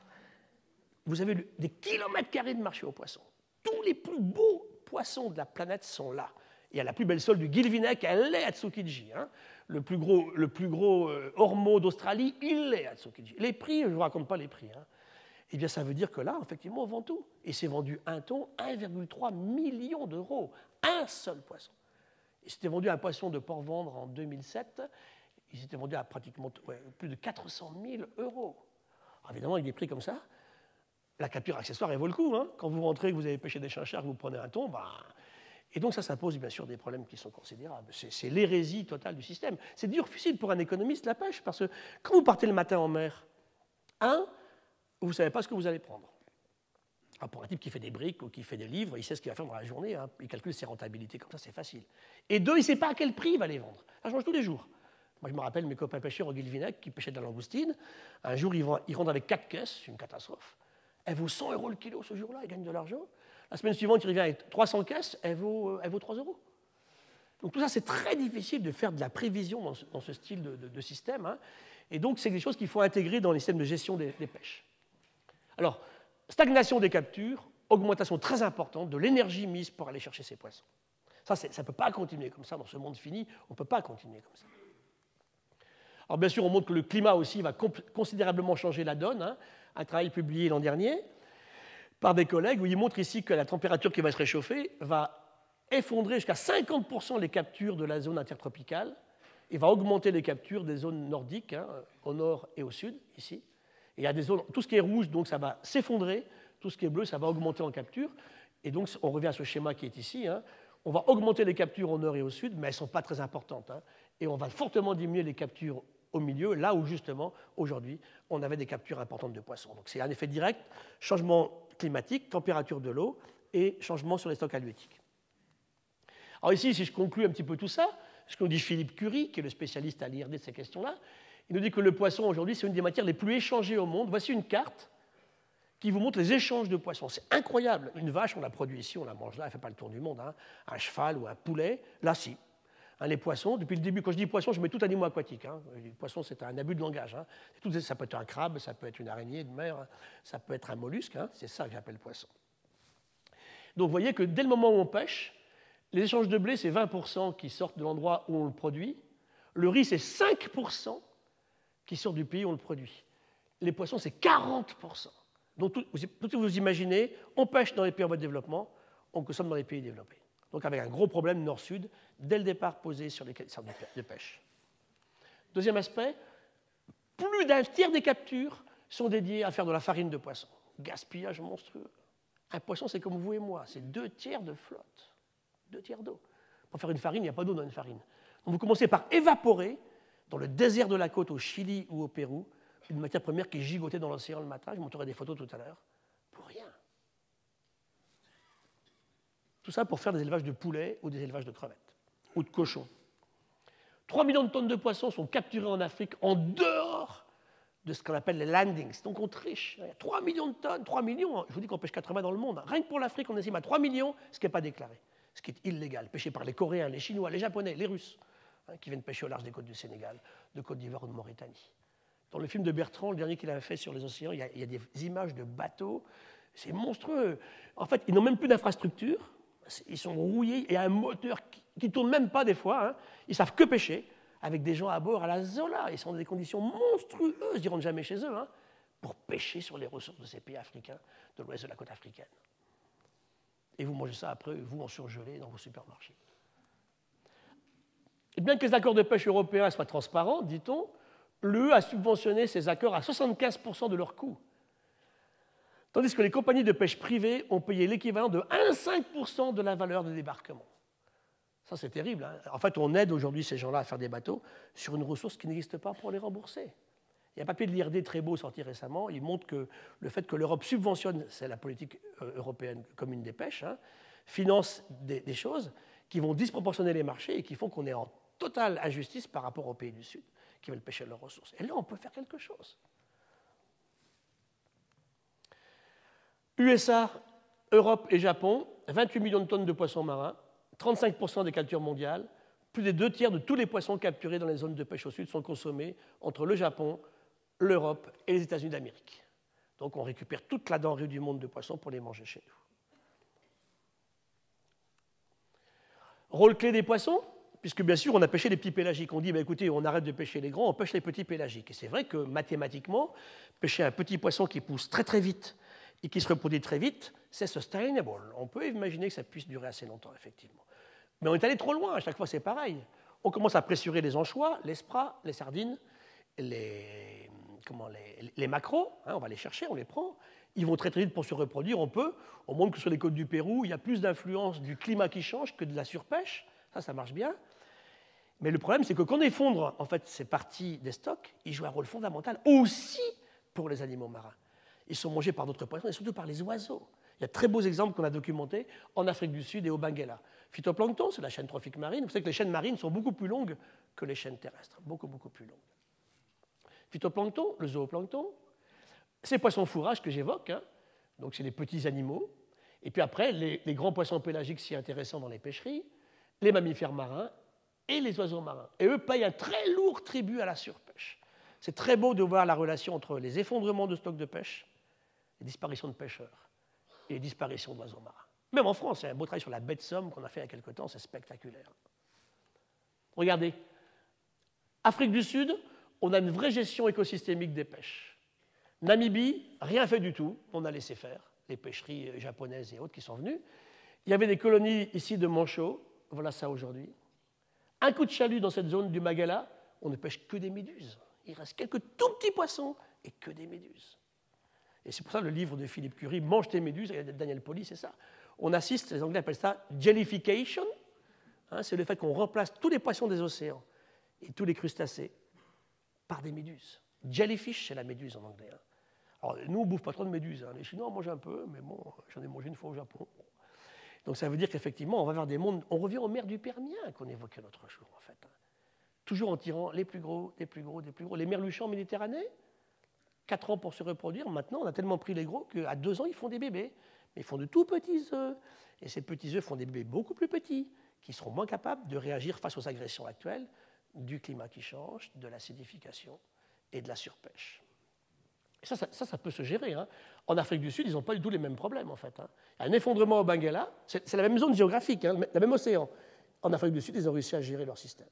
Vous avez des kilomètres carrés de marché aux poissons. Tous les plus beaux poissons de la planète sont là. Il y a la plus belle sole du Gilvinek, elle est à Tsukiji. Hein. Le plus gros ormeau d'Australie, il est à Tsukiji. Les prix, je ne vous raconte pas les prix. Hein. Eh bien, ça veut dire que là, effectivement, on vend tout. Et c'est vendu un thon, 1,3 million d'euros. Un seul poisson. Il s'était vendu un poisson de Port-Vendre en 2007. Il s'était vendu à pratiquement plus de 400 000 euros. Alors, évidemment, avec des prix comme ça, la capture accessoire, elle vaut le coup. Hein. Quand vous rentrez, que vous avez pêché des chinchards, que vous prenez un thon, et donc ça pose bien sûr des problèmes qui sont considérables. C'est l'hérésie totale du système. C'est difficile pour un économiste, la pêche, parce que quand vous partez le matin en mer, vous ne savez pas ce que vous allez prendre. Alors pour un type qui fait des briques ou qui fait des livres, il sait ce qu'il va faire dans la journée, hein. Il calcule ses rentabilités comme ça, c'est facile. Et deux, il ne sait pas à quel prix il va les vendre. Ça change tous les jours. Moi, je me rappelle mes copains pêcheurs au Guilvinec qui pêchaient de la langoustine. Un jour, ils rentrent avec 4 caisses, c'est une catastrophe. Elle vaut 100 € le kilo ce jour-là, ils gagnent de l'argent. La semaine suivante, il revient avec 300 caisses, elle vaut 3 €. Donc tout ça, c'est très difficile de faire de la prévision dans ce style de système. Hein. Et donc, c'est des choses qu'il faut intégrer dans les systèmes de gestion des pêches. Alors, stagnation des captures, augmentation très importante de l'énergie mise pour aller chercher ces poissons. Ça ne peut pas continuer comme ça dans ce monde fini, on ne peut pas continuer comme ça. Alors bien sûr, on montre que le climat aussi va considérablement changer la donne. Hein. Un travail publié l'an dernier par des collègues où ils montrent ici que la température qui va se réchauffer va effondrer jusqu'à 50% les captures de la zone intertropicale et va augmenter les captures des zones nordiques, hein, au nord et au sud, ici. Et il y a des zones, tout ce qui est rouge, donc ça va s'effondrer, tout ce qui est bleu, ça va augmenter en capture. Et donc, on revient à ce schéma qui est ici. Hein. On va augmenter les captures au nord et au sud, mais elles ne sont pas très importantes. Hein. Et on va fortement diminuer les captures au milieu, là où justement, aujourd'hui, on avait des captures importantes de poissons. Donc c'est un effet direct, changement climatique, température de l'eau et changement sur les stocks halieutiques. Alors ici, si je conclue un petit peu tout ça, ce que nous dit Philippe Curie, qui est le spécialiste à l'IRD de ces questions-là, il nous dit que le poisson, aujourd'hui, c'est une des matières les plus échangées au monde. Voici une carte qui vous montre les échanges de poissons. C'est incroyable. Une vache, on la produit ici, on la mange là, elle ne fait pas le tour du monde. Hein. Un cheval ou un poulet, là, si. Hein, les poissons, depuis le début, quand je dis poisson, je mets tout animal aquatique. Hein. Les poissons, c'est un abus de langage. Hein. Ça peut être un crabe, ça peut être une araignée de mer, hein. Ça peut être un mollusque. Hein. C'est ça que j'appelle poisson. Donc vous voyez que dès le moment où on pêche, les échanges de blé, c'est 20% qui sortent de l'endroit où on le produit. Le riz, c'est 5% qui sortent du pays où on le produit. Les poissons, c'est 40%. Donc, tout vous imaginez, on pêche dans les pays en voie de développement, on consomme dans les pays développés. Donc, avec un gros problème nord-sud, dès le départ posé sur les sortes de pêche. Deuxième aspect, plus d'un tiers des captures sont dédiées à faire de la farine de poisson. Gaspillage monstrueux. Un poisson, c'est comme vous et moi, c'est 2 tiers de flotte, 2 tiers d'eau. Pour faire une farine, il n'y a pas d'eau dans une farine. Donc, vous commencez par évaporer, dans le désert de la côte au Chili ou au Pérou, une matière première qui est gigotée dans l'océan le matin, je vous montrerai des photos tout à l'heure, pour rien. Tout ça pour faire des élevages de poulets ou des élevages de crevettes, ou de cochons. 3 millions de tonnes de poissons sont capturés en Afrique en dehors de ce qu'on appelle les landings. Donc on triche. Il y a 3 millions de tonnes, 3 millions, je vous dis qu'on pêche 80 dans le monde. Rien que pour l'Afrique, on estime à 3 millions, ce qui n'est pas déclaré, ce qui est illégal, pêché par les Coréens, les Chinois, les Japonais, les Russes, qui viennent pêcher au large des côtes du Sénégal, de Côte d'Ivoire ou de Mauritanie. Dans le film de Bertrand, le dernier qu'il avait fait sur les océans, il y a des images de bateaux, c'est monstrueux. En fait, ils n'ont même plus d'infrastructure, ils sont rouillés, il y a un moteur qui ne tourne même pas des fois, hein. Ils ne savent que pêcher, avec des gens à bord à la Zola. Ils sont dans des conditions monstrueuses, ils n'iront jamais chez eux, hein, pour pêcher sur les ressources de ces pays africains, de l'ouest de la côte africaine. Et vous mangez ça après, vous, en surgelé dans vos supermarchés. Et bien que les accords de pêche européens soient transparents, dit-on, l'UE a subventionné ces accords à 75% de leur coût. Tandis que les compagnies de pêche privées ont payé l'équivalent de 1,5% de la valeur de débarquement. Ça, c'est terrible, hein. En fait, on aide aujourd'hui ces gens-là à faire des bateaux sur une ressource qui n'existe pas pour les rembourser. Il y a un papier de l'IRD très beau sorti récemment, il montre que le fait que l'Europe subventionne, c'est la politique européenne commune des pêches, hein, finance des choses qui vont disproportionner les marchés et qui font qu'on est en totale injustice par rapport aux pays du Sud qui veulent pêcher leurs ressources. Et là, on peut faire quelque chose. USA, Europe et Japon, 28 millions de tonnes de poissons marins, 35% des captures mondiales, plus des 2 tiers de tous les poissons capturés dans les zones de pêche au sud sont consommés entre le Japon, l'Europe et les États-Unis d'Amérique. Donc on récupère toute la denrée du monde de poissons pour les manger chez nous. Rôle clé des poissons, puisque bien sûr on a pêché les petits pélagiques. On dit, bah, écoutez, on arrête de pêcher les grands, on pêche les petits pélagiques. Et c'est vrai que mathématiquement, pêcher un petit poisson qui pousse très très vite et qui se reproduit très vite, c'est sustainable. On peut imaginer que ça puisse durer assez longtemps, effectivement. Mais on est allé trop loin, à chaque fois c'est pareil. On commence à pressurer les anchois, les spras, les sardines, les maquereaux, hein, on va les chercher, on les prend. Ils vont très très vite pour se reproduire, on peut. On montre que sur les côtes du Pérou, il y a plus d'influence du climat qui change que de la surpêche. Ça marche bien. Mais le problème, c'est que quand on effondre en fait, ces parties des stocks, ils jouent un rôle fondamental aussi pour les animaux marins. Ils sont mangés par d'autres poissons et surtout par les oiseaux. Il y a de très beaux exemples qu'on a documentés en Afrique du Sud et au Benguela. Phytoplancton, c'est la chaîne trophique marine. Vous savez que les chaînes marines sont beaucoup plus longues que les chaînes terrestres. Beaucoup, beaucoup plus longues. Phytoplancton, le zooplancton, ces poissons fourrages que j'évoque, hein, donc c'est les petits animaux. Et puis après, les grands poissons pélagiques si intéressants dans les pêcheries, les mammifères marins et les oiseaux marins. Et eux payent un très lourd tribut à la surpêche. C'est très beau de voir la relation entre les effondrements de stocks de pêche, les disparitions de pêcheurs et les disparitions d'oiseaux marins. Même en France, il y a un beau travail sur la baie de Somme qu'on a fait il y a quelque temps, c'est spectaculaire. Regardez, Afrique du Sud, on a une vraie gestion écosystémique des pêches. Namibie, rien fait du tout, on a laissé faire, les pêcheries japonaises et autres qui sont venues. Il y avait des colonies ici de manchots, voilà ça aujourd'hui. Un coup de chalut dans cette zone du Magala, on ne pêche que des méduses. Il reste quelques tout petits poissons et que des méduses. Et c'est pour ça que le livre de Philippe Curie, Mange tes méduses, et Daniel Pauly, c'est ça. On assiste, les Anglais appellent ça jellification, hein, c'est le fait qu'on remplace tous les poissons des océans et tous les crustacés par des méduses. Jellyfish, c'est la méduse en anglais. Hein. Alors, nous, on ne bouffe pas trop de méduses. Hein. Les Chinois en mangent un peu, mais bon, j'en ai mangé une fois au Japon. Donc ça veut dire qu'effectivement, on va vers des mondes... On revient aux mers du Permien qu'on évoquait l'autre jour, en fait. Toujours en tirant les plus gros, des plus gros, des plus gros. Les merluchons en Méditerranée, 4 ans pour se reproduire. Maintenant, on a tellement pris les gros qu'à 2 ans, ils font des bébés. Mais ils font de tout petits œufs. Et ces petits œufs font des bébés beaucoup plus petits, qui seront moins capables de réagir face aux agressions actuelles du climat qui change, de l'acidification et de la surpêche. Et ça peut se gérer. Hein. En Afrique du Sud, ils n'ont pas du tout les mêmes problèmes, en fait. Hein. Un effondrement au Benguela, c'est la même zone géographique, hein, le même océan. En Afrique du Sud, ils ont réussi à gérer leur système.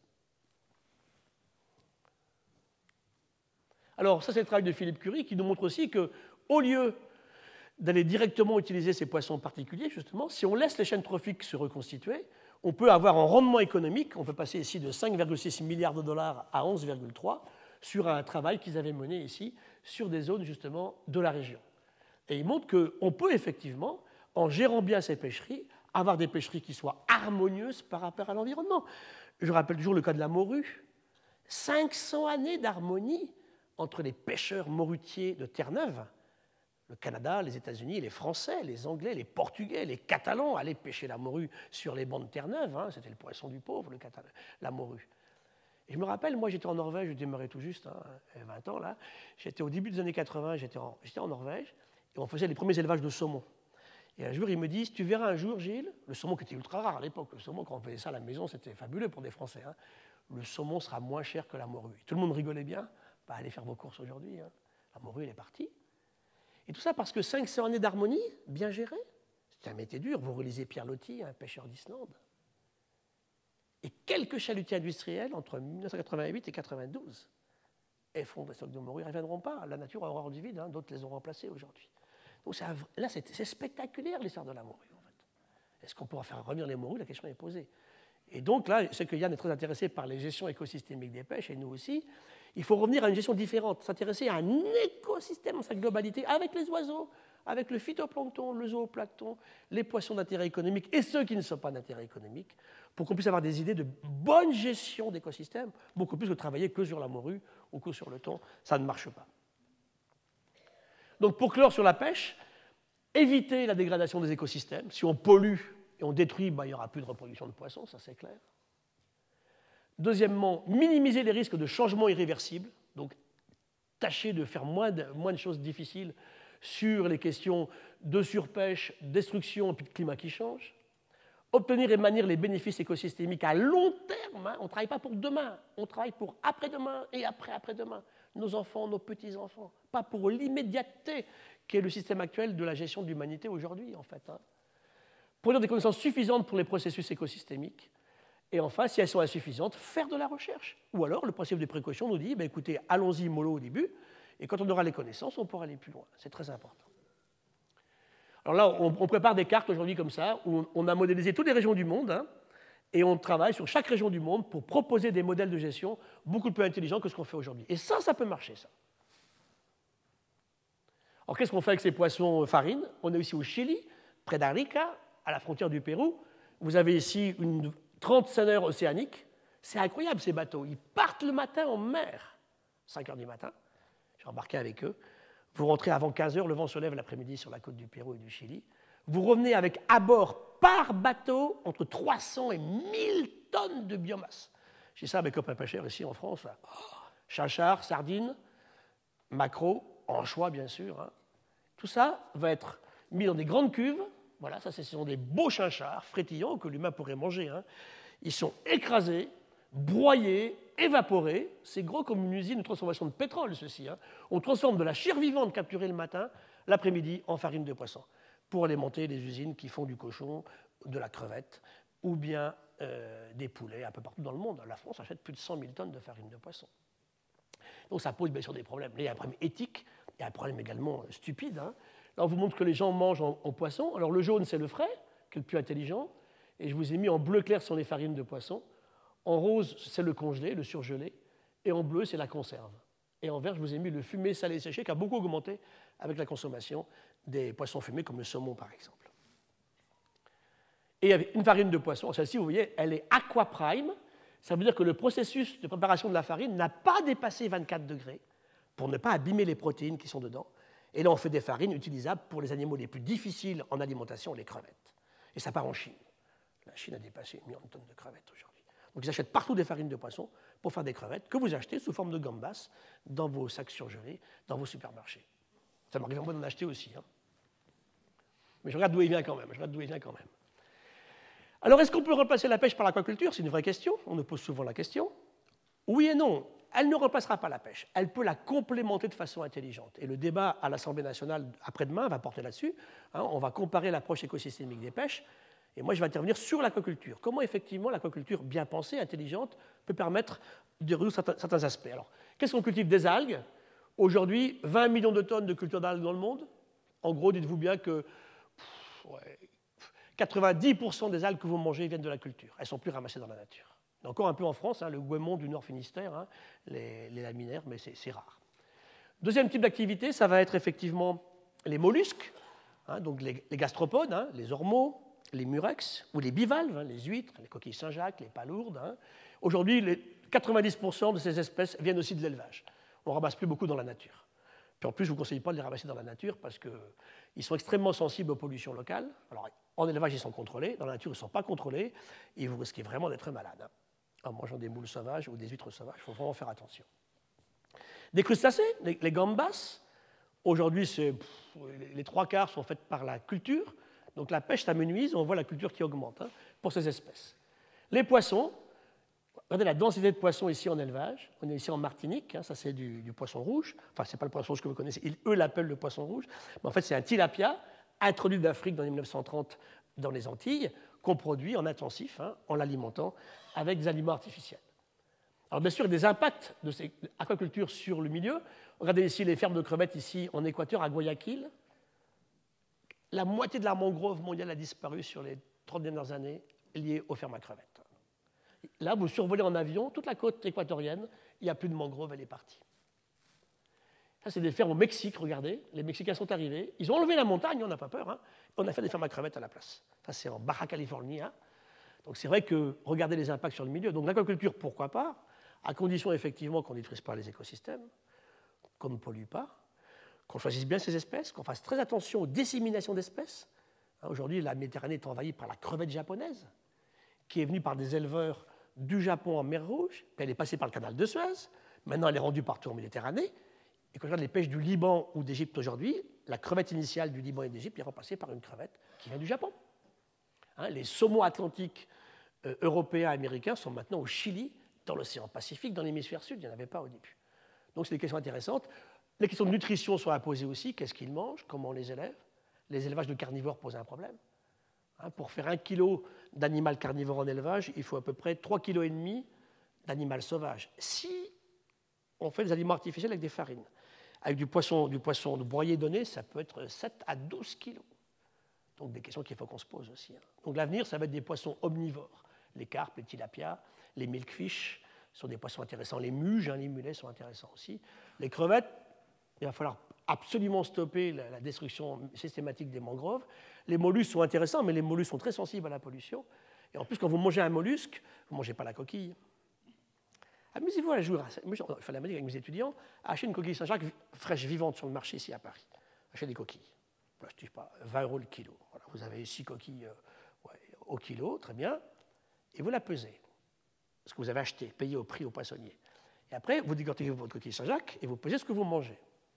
Alors, ça, c'est le travail de Philippe Curie qui nous montre aussi qu'au lieu d'aller directement utiliser ces poissons particuliers, justement, si on laisse les chaînes trophiques se reconstituer, on peut avoir un rendement économique, on peut passer ici de 5,6 milliards de dollars à 11,3 sur un travail qu'ils avaient mené ici sur des zones, justement, de la région. Et il montre qu'on peut effectivement, en gérant bien ces pêcheries, avoir des pêcheries qui soient harmonieuses par rapport à l'environnement. Je rappelle toujours le cas de la morue. 500 années d'harmonie entre les pêcheurs morutiers de Terre-Neuve, le Canada, les États-Unis, les Français, les Anglais, les Portugais, les Catalans allaient pêcher la morue sur les bancs de Terre-Neuve. Hein, c'était le poisson du pauvre, la morue. Et je me rappelle, moi j'étais en Norvège, je demeurais tout juste, hein, 20 ans là, j'étais au début des années 80, j'étais en Norvège, et on faisait les premiers élevages de saumon. Et un jour, ils me disent, tu verras un jour, Gilles, le saumon qui était ultra rare à l'époque, le saumon, quand on faisait ça à la maison, c'était fabuleux pour des Français, hein, le saumon sera moins cher que la morue. Tout le monde rigolait bien, bah, allez faire vos courses aujourd'hui, hein. La morue, elle est partie. Et tout ça parce que 500 années d'harmonie, bien gérée, c'était un métier dur. Vous relisez Pierre Loti, un pêcheur d'Islande. Et quelques chalutiers industriels entre 1988 et 1992 effondrent les stocks de morue. Ils ne reviendront pas. La nature aura rendu vide, hein, d'autres les ont remplacés aujourd'hui. Donc là, c'est spectaculaire l'histoire de la morue. En fait. Est-ce qu'on pourra faire revenir les morues? La question est posée. Et donc là, je sais que Yann est très intéressé par les gestions écosystémiques des pêches, et nous aussi. Il faut revenir à une gestion différente, s'intéresser à un écosystème dans sa globalité, avec les oiseaux, avec le phytoplancton, le zooplancton, les poissons d'intérêt économique et ceux qui ne sont pas d'intérêt économique, pour qu'on puisse avoir des idées de bonne gestion d'écosystèmes, beaucoup plus que de travailler que sur la morue ou que sur le thon. Ça ne marche pas. Donc pour clore sur la pêche, éviter la dégradation des écosystèmes. Si on pollue et on détruit, il n'y aura plus de reproduction de poissons, ça c'est clair. Deuxièmement, minimiser les risques de changements irréversibles, donc tâcher de faire moins de choses difficiles sur les questions de surpêche, destruction et puis de climat qui change. Obtenir et maintenir les bénéfices écosystémiques à long terme. Hein. On ne travaille pas pour demain, on travaille pour après-demain et après-après-demain. Nos enfants, nos petits-enfants, pas pour l'immédiateté qui est le système actuel de la gestion de l'humanité aujourd'hui, en fait. Hein. Produire des connaissances suffisantes pour les processus écosystémiques. Et enfin, si elles sont insuffisantes, faire de la recherche. Ou alors, le principe de précaution nous dit, écoutez, allons-y mollo au début, et quand on aura les connaissances, on pourra aller plus loin. C'est très important. Alors là, on prépare des cartes aujourd'hui comme ça, où on a modélisé toutes les régions du monde, hein, et on travaille sur chaque région du monde pour proposer des modèles de gestion beaucoup plus intelligents que ce qu'on fait aujourd'hui. Et ça peut marcher, ça. Alors, qu'est-ce qu'on fait avec ces poissons farines? On est aussi au Chili, près d'Arica, à la frontière du Pérou. Vous avez ici une 30 seineurs océaniques. C'est incroyable, ces bateaux. Ils partent le matin en mer, 5 heures du matin. J'ai embarqué avec eux. Vous rentrez avant 15 heures, le vent se lève l'après-midi sur la côte du Pérou et du Chili. Vous revenez avec à bord, par bateau, entre 300 et 1000 tonnes de biomasse. J'ai ça avec copains pêcheurs ici en France. Chinchard, sardines, maquereaux, anchois bien sûr. Hein. Tout ça va être mis dans des grandes cuves. Voilà, ça, ce sont des beaux chinchards frétillants que l'humain pourrait manger. Hein. Ils sont écrasés, broyés, évaporés. C'est gros comme une usine de transformation de pétrole, ceci. Hein. On transforme de la chair vivante capturée le matin, l'après-midi, en farine de poisson, pour alimenter les usines qui font du cochon, de la crevette, ou bien des poulets un peu partout dans le monde. La France achète plus de 100 000 tonnes de farine de poisson. Donc ça pose bien sûr des problèmes. Là, il y a un problème éthique, il y a un problème également stupide. Hein. Là, on vous montre que les gens mangent en poisson. Alors, le jaune, c'est le frais, qui est le plus intelligent. Et je vous ai mis en bleu clair, ce sont les farines de poisson. En rose, c'est le congelé, le surgelé. Et en bleu, c'est la conserve. Et en vert, je vous ai mis le fumé salé séché, qui a beaucoup augmenté avec la consommation des poissons fumés, comme le saumon, par exemple. Et avec une farine de poisson, celle-ci, vous voyez, elle est aquaprime. Ça veut dire que le processus de préparation de la farine n'a pas dépassé 24 degrés pour ne pas abîmer les protéines qui sont dedans. Et là, on fait des farines utilisables pour les animaux les plus difficiles en alimentation, les crevettes. Et ça part en Chine. La Chine a dépassé 1 million de tonnes de crevettes aujourd'hui. Donc ils achètent partout des farines de poisson pour faire des crevettes que vous achetez sous forme de gambas dans vos sacs surgelés, dans vos supermarchés. Ça m'arrive à moi d'en acheter aussi. Hein. Mais je regarde d'où il vient quand même. Alors, est-ce qu'on peut remplacer la pêche par l'aquaculture? C'est une vraie question. On nous pose souvent la question. Oui et non. Elle ne remplacera pas la pêche. Elle peut la complémenter de façon intelligente. Et le débat à l'Assemblée nationale après-demain va porter là-dessus. Hein, on va comparer l'approche écosystémique des pêches. Et moi, je vais intervenir sur l'aquaculture. Comment, effectivement, l'aquaculture bien pensée, intelligente, peut permettre de résoudre certains aspects. Alors, qu'est-ce qu'on cultive? Des algues. Aujourd'hui, 20 millions de tonnes de culture d'algues dans le monde. En gros, dites-vous bien que 90% des algues que vous mangez viennent de la culture. Elles ne sont plus ramassées dans la nature. Il y a encore un peu en France, hein, le goémon du Nord Finistère, hein, les laminaires, mais c'est rare. Deuxième type d'activité, ça va être effectivement les mollusques, hein, donc les gastropodes, hein, les ormeaux, les murex, ou les bivalves, hein, les huîtres, les coquilles Saint-Jacques, les palourdes. Hein. Aujourd'hui, 90% de ces espèces viennent aussi de l'élevage. On ne ramasse plus beaucoup dans la nature. Puis en plus, je ne vous conseille pas de les ramasser dans la nature parce qu'ils sont extrêmement sensibles aux pollutions locales. Alors, en élevage, ils sont contrôlés. Dans la nature, ils ne sont pas contrôlés. Et vous risquez vraiment d'être malade. Hein. en mangeant des moules sauvages ou des huîtres sauvages. Il faut vraiment faire attention. Des crustacés, les gambas, aujourd'hui, les 3/4 sont faites par la culture. Donc la pêche s'amenuise, on voit la culture qui augmente pour ces espèces. Les poissons, regardez la densité de poissons ici en élevage. On est ici en Martinique, ça c'est du poisson rouge. Enfin, ce n'est pas le poisson rouge que vous connaissez, eux l'appellent le poisson rouge. Mais en fait, c'est un tilapia introduit d'Afrique dans les 1930 dans les Antilles, qu'on produit en intensif, en l'alimentant avec des aliments artificiels. Alors bien sûr, il y a des impacts de ces aquacultures sur le milieu. Regardez ici les fermes de crevettes ici en Équateur, à Guayaquil. La moitié de la mangrove mondiale a disparu sur les 30 dernières années liées aux fermes à crevettes. Là, vous survolez en avion toute la côte équatorienne, il n'y a plus de mangrove, elle est partie. Ça, c'est des fermes au Mexique, regardez. Les Mexicains sont arrivés, ils ont enlevé la montagne, on n'a pas peur, on a fait des fermes à crevettes à la place. Ça, c'est en Baja Californie. Donc c'est vrai que, regardez les impacts sur le milieu. Donc l'aquaculture, pourquoi pas, à condition effectivement qu'on ne détruise pas les écosystèmes, qu'on ne pollue pas, qu'on choisisse bien ces espèces, qu'on fasse très attention aux disséminations d'espèces. Aujourd'hui, la Méditerranée est envahie par la crevette japonaise, qui est venue par des éleveurs du Japon en mer Rouge, puis elle est passée par le canal de Suez, maintenant elle est rendue partout en Méditerranée, et quand on regarde les pêches du Liban ou d'Égypte aujourd'hui, la crevette initiale du Liban et d'Égypte est remplacée par une crevette qui vient du Japon. Les saumons atlantiques européens et américains sont maintenant au Chili, dans l'océan Pacifique, dans l'hémisphère sud, il n'y en avait pas au début. Donc c'est des questions intéressantes. Les questions de nutrition sont à poser aussi, qu'est-ce qu'ils mangent, comment on les élève. Les élevages de carnivores posent un problème. Pour faire 1 kg d'animal carnivore en élevage, il faut à peu près 3,5 kg d'animal sauvage. Si on fait des aliments artificiels avec des farines, avec du poisson broyé donné, ça peut être 7 à 12 kg. Donc des questions qu'il faut qu'on se pose aussi. Donc l'avenir, ça va être des poissons omnivores. Les carpes, les tilapias, les milkfish sont des poissons intéressants. Les muges, les mulets sont intéressants aussi. Les crevettes, il va falloir absolument stopper la destruction systématique des mangroves. Les mollusques sont intéressants, mais les mollusques sont très sensibles à la pollution. Et en plus, quand vous mangez un mollusque, vous ne mangez pas la coquille. Amusez-vous à la jouer. Moi, il fallait m'aider avec mes étudiants à acheter une coquille Saint-Jacques fraîche, vivante sur le marché ici à Paris. Achetez des coquilles. Je ne sais pas, 20 € le kilo. Voilà, vous avez 6 coquilles au kilo, très bien. Et vous la pesez. Ce que vous avez acheté, payé au prix au poissonnier. Et après, vous décortiquez votre coquille Saint-Jacques et vous pesez ce que vous mangez.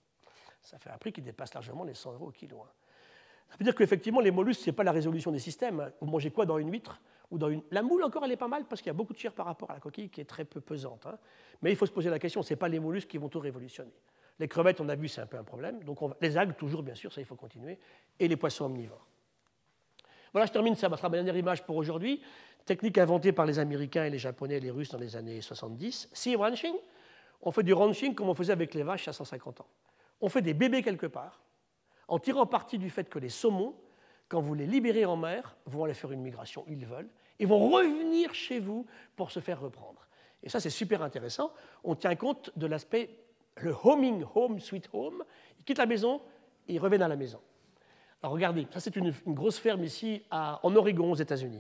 Ça fait un prix qui dépasse largement les 100 € au kilo. Ça veut dire qu'effectivement, les mollusques, ce n'est pas la résolution des systèmes. Vous mangez quoi dans une huître ou dans une... La moule, encore, elle est pas mal parce qu'il y a beaucoup de chair par rapport à la coquille qui est très peu pesante. Mais il faut se poser la question, ce n'est pas les mollusques qui vont tout révolutionner. Les crevettes, on a vu, c'est un peu un problème. Donc les algues, toujours, bien sûr, ça, il faut continuer. Et les poissons omnivores. Voilà, je termine, ça sera ma dernière image pour aujourd'hui. Technique inventée par les Américains et les Japonais et les Russes dans les années 70. Sea ranching. On fait du ranching comme on faisait avec les vaches il y a 150 ans. On fait des bébés quelque part, en tirant parti du fait que les saumons, quand vous les libérez en mer, vont aller faire une migration, ils veulent, et vont revenir chez vous pour se faire reprendre. Et ça, c'est super intéressant. On tient compte de l'aspect, le homing, home, sweet home. Ils quittent la maison et ils reviennent à la maison. Alors regardez, ça c'est une grosse ferme ici en Oregon, aux États-Unis.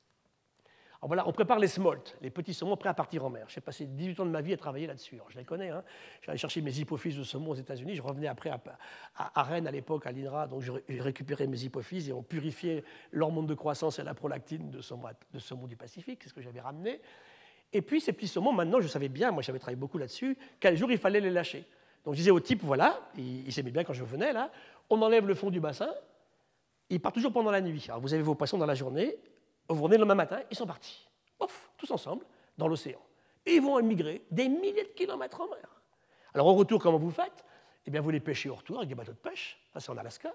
Alors voilà, on prépare les smolts, les petits saumons prêts à partir en mer. J'ai passé 18 ans de ma vie à travailler là-dessus. Alors, je les connais. J'allais chercher mes hypophyses de saumon aux États-Unis. Je revenais après à Rennes à l'époque, à l'INRA. Donc j'ai récupéré mes hypophyses et on purifiait l'hormone de croissance et la prolactine de saumon du Pacifique. C'est ce que j'avais ramené. Et puis ces petits saumons, maintenant, je savais bien, moi j'avais travaillé beaucoup là-dessus, quel jour il fallait les lâcher. Donc je disais au type, voilà, il s'aimait bien quand je venais là, on enlève le fond du bassin, il part toujours pendant la nuit. Alors vous avez vos poissons dans la journée, vous revenez le lendemain matin, ils sont partis. Ouf, tous ensemble, dans l'océan. Et ils vont émigrer des milliers de kilomètres en mer. Alors au retour, comment vous faites? Eh bien vous les pêchez au retour avec des bateaux de pêche, ça c'est en Alaska.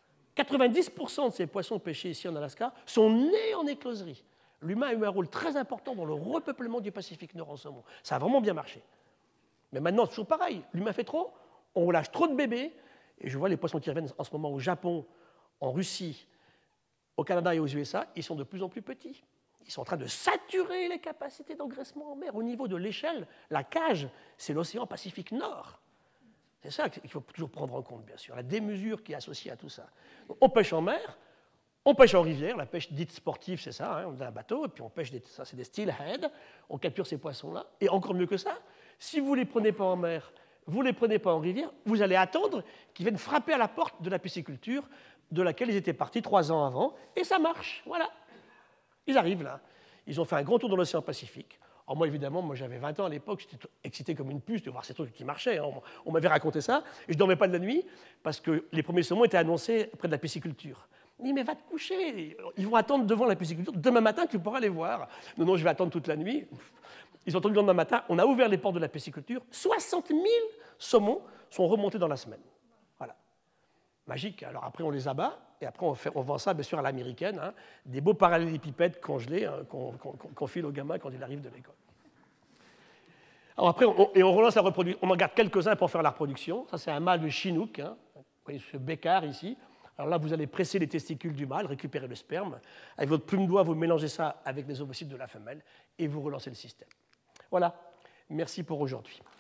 90% de ces poissons pêchés ici en Alaska sont nés en écloserie. L'humain a eu un rôle très important dans le repeuplement du Pacifique Nord en saumon. Ça a vraiment bien marché. Mais maintenant, c'est toujours pareil. L'humain fait trop, on lâche trop de bébés. Et je vois les poissons qui reviennent en ce moment au Japon, en Russie, au Canada et aux USA, ils sont de plus en plus petits. Ils sont en train de saturer les capacités d'engraissement en mer. Au niveau de l'échelle, la cage, c'est l'océan Pacifique Nord. C'est ça qu'il faut toujours prendre en compte, bien sûr, la démesure qui est associée à tout ça. Donc, on pêche en mer, on pêche en rivière, la pêche dite sportive, c'est ça, on a un bateau, et puis on pêche, ça c'est des steelhead, on capture ces poissons-là, et encore mieux que ça, si vous ne les prenez pas en mer, vous ne les prenez pas en rivière, vous allez attendre qu'ils viennent frapper à la porte de la pisciculture de laquelle ils étaient partis 3 ans avant, et ça marche, voilà. Ils arrivent là, ils ont fait un grand tour dans l'océan Pacifique. Alors moi, évidemment, j'avais 20 ans à l'époque, j'étais excité comme une puce de voir ces trucs qui marchaient. Hein. On m'avait raconté ça, et je ne dormais pas de la nuit, parce que les premiers saumons étaient annoncés près de la pisciculture. Je dis, mais va te coucher, ils vont attendre devant la pisciculture, demain matin tu pourras les voir. Non, non, je vais attendre toute la nuit. Ils ont attendu le lendemain matin, on a ouvert les portes de la pisciculture, 60 000 saumons sont remontés dans la semaine. Voilà. Magique. Alors après, on les abat, et après, on vend ça, bien sûr, à l'américaine, hein, des beaux parallélépipèdes congelés hein, qu'on file au gamin quand il arrive de l'école. Alors après, on relance la reproduction. On en garde quelques-uns pour faire la reproduction. Ça, c'est un mâle de Chinook. Hein. Vous voyez ce bécard ici. Alors là, vous allez presser les testicules du mâle, récupérer le sperme. Avec votre plume d'oie, vous mélangez ça avec les ovocytes de la femelle et vous relancez le système. Voilà. Merci pour aujourd'hui.